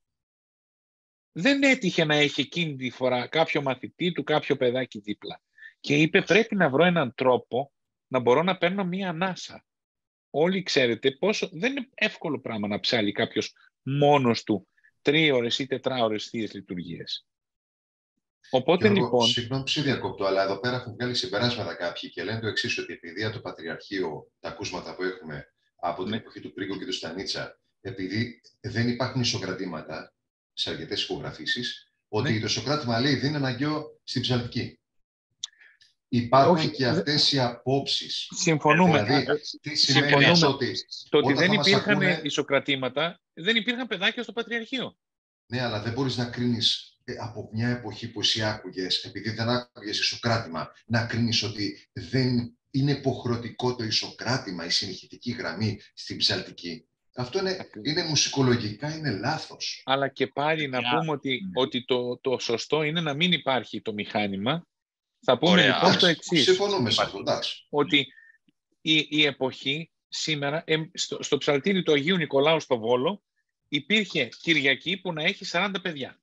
Δεν έτυχε να έχει εκείνη τη φορά κάποιο μαθητή του, κάποιο παιδάκι δίπλα. Και είπε πρέπει να βρω έναν τρόπο να μπορώ να παίρνω μία ανάσα. Όλοι ξέρετε πόσο δεν είναι εύκολο πράγμα να ψάλει κάποιος μόνος του τρίωρες ή τετράωρες θείες λειτουργίες. Οπότε Γιώργο, λοιπόν... συγγνώμη που σε διακόπτω, αλλά εδώ πέρα έχουν βγάλει συμπεράσματα κάποιοι και λένε το εξής, ότι επειδή από το Πατριαρχείο τα ακούσματα που έχουμε από την Ναι. εποχή του Πρίγκο και του Στανίτσα, επειδή δεν υπάρχουν ισοκρατήματα σε αρκετές ηχογραφήσεις, ότι Ναι. το ισοκράτημα λέει δεν είναι αναγκαίο στην ψαλτική. Υπάρχουν Όχι, και αυτές οι απόψεις. Συμφωνούμε. Δηλαδή, τι σημαίνει Συμφωνούμε. αυτό, ότι Το ότι όταν δεν θα μας υπήρχαν ακούνε, ισοκρατήματα, δεν υπήρχαν παιδάκια στο Πατριαρχείο. ναι, αλλά δεν μπορείς να κρίνεις ε, από μια εποχή που εσύ άκουγες, επειδή δεν άκουγες ισοκράτημα, να κρίνεις ότι δεν είναι υποχρεωτικό το ισοκράτημα, η συνηχητική γραμμή στην ψαλτική. Αυτό είναι, είναι μουσικολογικά, είναι λάθος. Αλλά και πάλι να Yeah. πούμε ότι, ότι το, το σωστό είναι να μην υπάρχει το μηχάνημα. Θα πούμε Ωραία. λοιπόν Εντάξει, το εξής. συμφωνούμε σε αυτό, εντάξει. Ότι η, η εποχή σήμερα, ε, στο, στο ψαλτήρι του Αγίου Νικολάου στο Βόλο, υπήρχε Κυριακή που να έχει σαράντα παιδιά.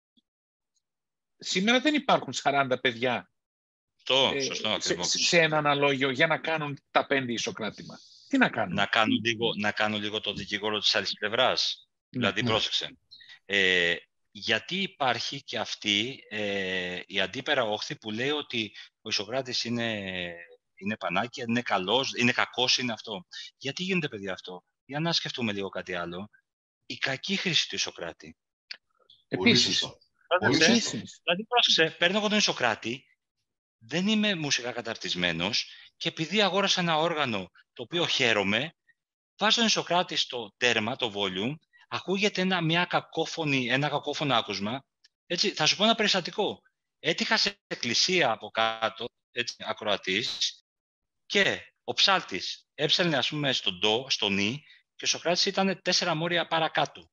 Σήμερα δεν υπάρχουν σαράντα παιδιά Σωστό, ε, σωστό σε, ακριβώς. σε ένα αναλόγιο για να κάνουν τα πέντε ισοκράτημα. Τι να κάνουν. Να κάνω λίγο, να κάνω λίγο το δικηγόρο της άλλης πλευράς. Ναι, δηλαδή, ναι. πρόσεξε. Ε, γιατί υπάρχει και αυτή ε, η αντίπερα όχθη που λέει ότι ο Ισοκράτης είναι, είναι πανάκια, είναι καλός, είναι κακός, είναι αυτό. Γιατί γίνεται, παιδιά, αυτό? Για να σκεφτούμε λίγο κάτι άλλο. Η κακή χρήση του Ισοκράτη. Πολύ Επίσης, σωστό. Πολύ Πρόσεξε, σωστό. δηλαδή, πρόσεξε, παίρνω εγώ τον Ισοκράτη, δεν είμαι μουσικά καταρτισμένος και επειδή αγόρασα ένα όργανο το οποίο χαίρομαι, βάζω τον Ισοκράτη στο τέρμα, το volume, ακούγεται ένα, μια κακόφωνη, ένα κακόφωνο άκουσμα. Έτσι, θα σου πω ένα περιστατικό. Έτυχα σε εκκλησία από κάτω, έτσι, ακροατής, και ο ψάλτης έψελνε, ας πούμε, στο ντο, στο νι, και ο Σοκράτης ήταν τέσσερα μόρια παρακάτω.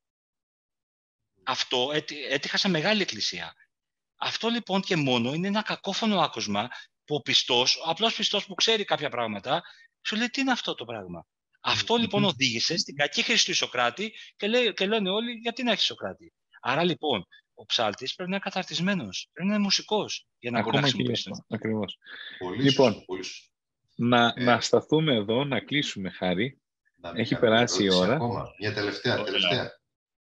Αυτό έτι, έτυχα σε μεγάλη εκκλησία. Αυτό λοιπόν και μόνο είναι ένα κακόφωνο άκουσμα που ο πιστός, ο απλός πιστός που ξέρει κάποια πράγματα, σου λέει τι είναι αυτό το πράγμα. Αυτό λοιπόν οδήγησε στην κακή χρήση του Ισοκράτη και, λέει, και λένε όλοι γιατί να έχει Ισοκράτη. Άρα λοιπόν ο ψάλτης πρέπει να είναι καταρτισμένος, πρέπει να είναι μουσικός για να μπορεί να ακόμα και γι' χρησιμοποιήσει. αυτό, ακριβώς. Πολύ Λοιπόν, σωστό, πολύ σωστό. να, Ε, να σταθούμε εδώ, να κλείσουμε, Χάρη. Να μην Έχει κάνω μια περάσει η ερώτηση ώρα. ακόμα. Μια τελευταία, Ωραία. τελευταία.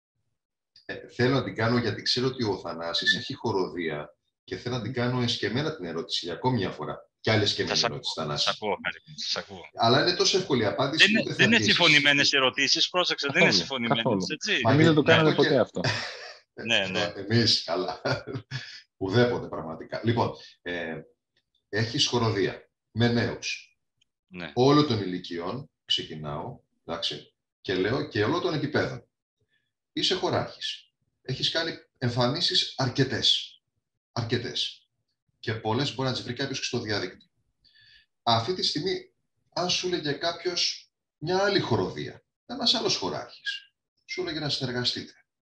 Ε, θέλω να την κάνω γιατί ξέρω ότι ο Θανάσης έχει χοροδία και θέλω να την κάνω εσκεμμένα την ερώτηση για ακόμη μια φορά. Κι άλλη εσκεμμένη ερώτηση, Σας Θανάση. ακούω, Χάρη, σας ακούω. Αλλά είναι τόσο εύκολη η απάντηση. Δεν, ούτε είναι- θα δεν είναι αρχίσεις. συμφωνημένες ερωτήσεις, πρόσεξε, δεν είναι Καθόλου, συμφωνημένες, καθόλου. έτσι. Μα Εμείς δεν το γι' κάναμε αυτό και- ποτέ αυτό. Ναι, ναι. Εμείς, καλά. Ουδέποτε πραγματικά. Λοιπόν, ε, έχεις χοροδία με νέους. ναι. Όλων των ηλικιών ξεκινάω, εντάξει, και λέω και όλων των επίπεδων. Είσαι χωράρχης. Έχεις κάνει εμφανίσεις αρκετές. Αρκετές. Και πολλές μπορεί να τις βρει κάποιος και στο διαδίκτυο. Αυτή τη στιγμή, αν σου λέγε κάποιος μια άλλη χοροδία, ένας άλλος χωράρχης, σου λέγε να συνεργαστείτε.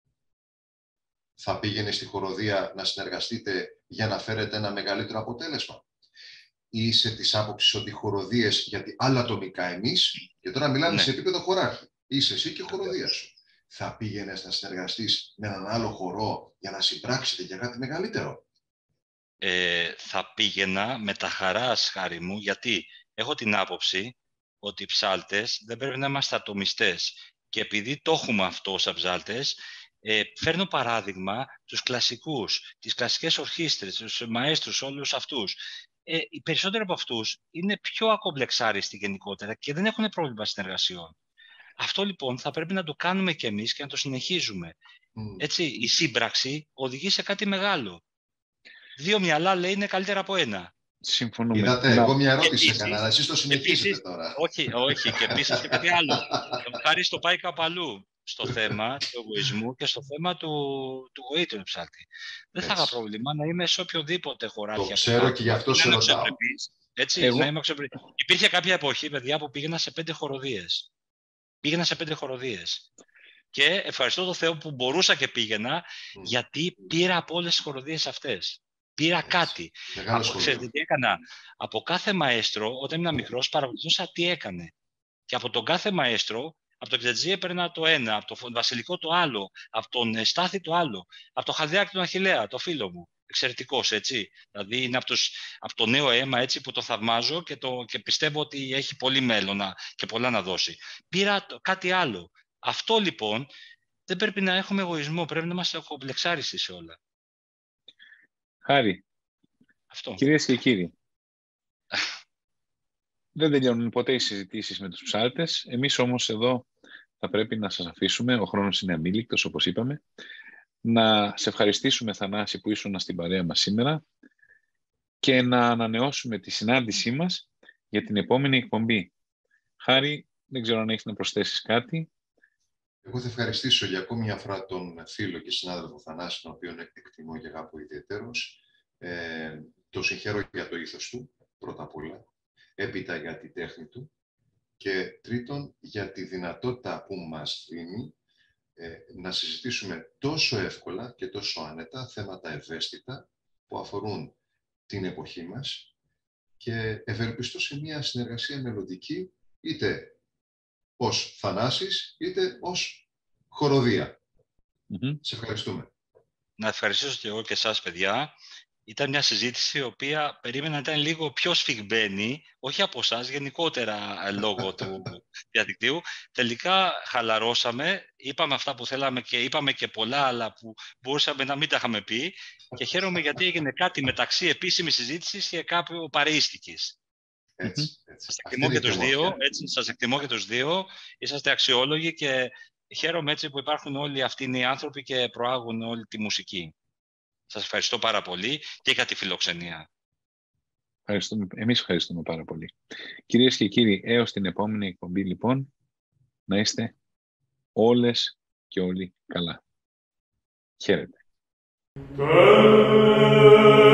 Θα πήγαινε στη χοροδία να συνεργαστείτε για να φέρετε ένα μεγαλύτερο αποτέλεσμα? Ή είσαι της άποψης ότι οι χοροδίες, γιατί άλλα ατομικά εμείς, και τώρα μιλάμε Ναι. σε επίπεδο χωράρχη, είσαι εσύ και η χοροδία σου, θα πήγαινες να συνεργαστείς με έναν άλλο χορό για να συμπράξετε για κάτι μεγαλύτερο? Ε, θα πήγαινα με τα χαράς, Χάρη μου, γιατί έχω την άποψη ότι οι ψάλτες δεν πρέπει να είμαστε ατομιστές. Και επειδή το έχουμε αυτό σαν ψάλτες, ε, φέρνω παράδειγμα τους κλασικούς, τις κλασικές ορχήστρες, τους μαέστρους, όλους αυτούς. Ε, οι περισσότεροι από αυτούς είναι πιο ακομπλεξάριστοι γενικότερα και δεν έχουν πρόβλημα συνεργασιών. Αυτό λοιπόν θα πρέπει να το κάνουμε κι εμείς και να το συνεχίζουμε. Mm. Έτσι, η σύμπραξη οδηγεί σε κάτι μεγάλο. Δύο μυαλά, λέει, είναι καλύτερα από ένα. Συμφωνούμε. Είδατε, Να- εγώ μια ερώτηση επίσης- έκανα, αλλά εσείς το συνεχίζετε επίσης- τώρα. Όχι, όχι. Και επίσης και κάτι άλλο. Ο Χάρης το πάει κάπου αλλού. Στο θέμα του εγωισμού και στο θέμα του, του γοήτρου ψάλτη. Δεν θα Έτσι. είχα πρόβλημα να είμαι σε οποιοδήποτε χωράφι. Το από ξέρω κάτω, και γι' αυτό να σε είμαι ρωτάω. αξιοπρεπής. Έτσι, Εγώ- να είμαι αξιοπρεπής. Υπήρχε κάποια εποχή, παιδιά, που πήγαινα σε πέντε χοροδίες. Πήγαινα σε πέντε χοροδίες. Και ευχαριστώ τον Θεό που μπορούσα και πήγαινα, Mm. γιατί πήρα από όλες τις χοροδίες αυτές. Πήρα Έτσι. κάτι. Από, ξέρετε τι έκανα. Από κάθε μαέστρο, όταν ήμουν μικρός, παρακολουθούσα τι έκανε. Και από τον κάθε μαέστρο, από τον Ξετζή έπαιρνα το ένα, από τον Βασιλικό το άλλο, από τον Στάθη το άλλο, από τον Χαλδιάκη τον Αχιλλέα, το φίλο μου. Εξαιρετικός, έτσι. Δηλαδή είναι από, τους, από το νέο αίμα, έτσι, που το θαυμάζω και, το, και πιστεύω ότι έχει πολύ μέλλον και πολλά να δώσει. Πήρα το, κάτι άλλο. Αυτό λοιπόν δεν πρέπει να έχουμε εγωισμό, πρέπει να είμαστε κομπλεξάριστοι σε όλα. Χάρη, αυτό. Κυρίες και κύριοι, δεν τελειώνουν ποτέ οι συζητήσεις με τους ψάλτες. Εμείς όμως εδώ θα πρέπει να σας αφήσουμε. Ο χρόνος είναι αμήλικτος, όπως είπαμε. Να σε ευχαριστήσουμε, Θανάση, που ήσουν στην παρέα μας σήμερα και να ανανεώσουμε τη συνάντησή μας για την επόμενη εκπομπή. Χάρη, δεν ξέρω αν έχεις να προσθέσεις κάτι. Εγώ θα ευχαριστήσω για ακόμη μια φορά τον φίλο και συνάδελφο Θανάση, τον οποίο εκτιμώ και αγάπω ιδιαιτέρως. Ε, το συγχαίρω για το ήθος του, πρώτα απ' όλα. Έπειτα για τη τέχνη του. Και τρίτον, για τη δυνατότητα που μας δίνει ε, να συζητήσουμε τόσο εύκολα και τόσο άνετα θέματα ευαίσθητα που αφορούν την εποχή μας και ευελπιστώ σε μια συνεργασία μελλοντική, είτε ως Θανάσης, είτε ως χοροδία. Mm-hmm. Σε ευχαριστούμε. Να ευχαριστήσω και εγώ και εσάς, παιδιά. Ήταν μια συζήτηση η οποία περίμενα να ήταν λίγο πιο σφιγμένη, όχι από εσάς, γενικότερα λόγω του διαδικτύου. Τελικά χαλαρώσαμε, είπαμε αυτά που θέλαμε και είπαμε και πολλά άλλα που μπορούσαμε να μην τα είχαμε πει και χαίρομαι γιατί έγινε κάτι μεταξύ επίσημης συζήτησης και κάπου παρεΐστικης. Έτσι, έτσι. Σας εκτιμώ και τους δύο, έτσι, σας εκτιμώ και τους δύο, είσαστε αξιόλογοι και χαίρομαι έτσι που υπάρχουν όλοι αυτοί οι άνθρωποι και προάγουν όλη τη μουσική. Σας ευχαριστώ πάρα πολύ και για τη φιλοξενία. Ευχαριστούμε. Εμείς ευχαριστούμε πάρα πολύ. Κυρίες και κύριοι, έως την επόμενη εκπομπή, λοιπόν, να είστε όλες και όλοι καλά. Χαίρετε.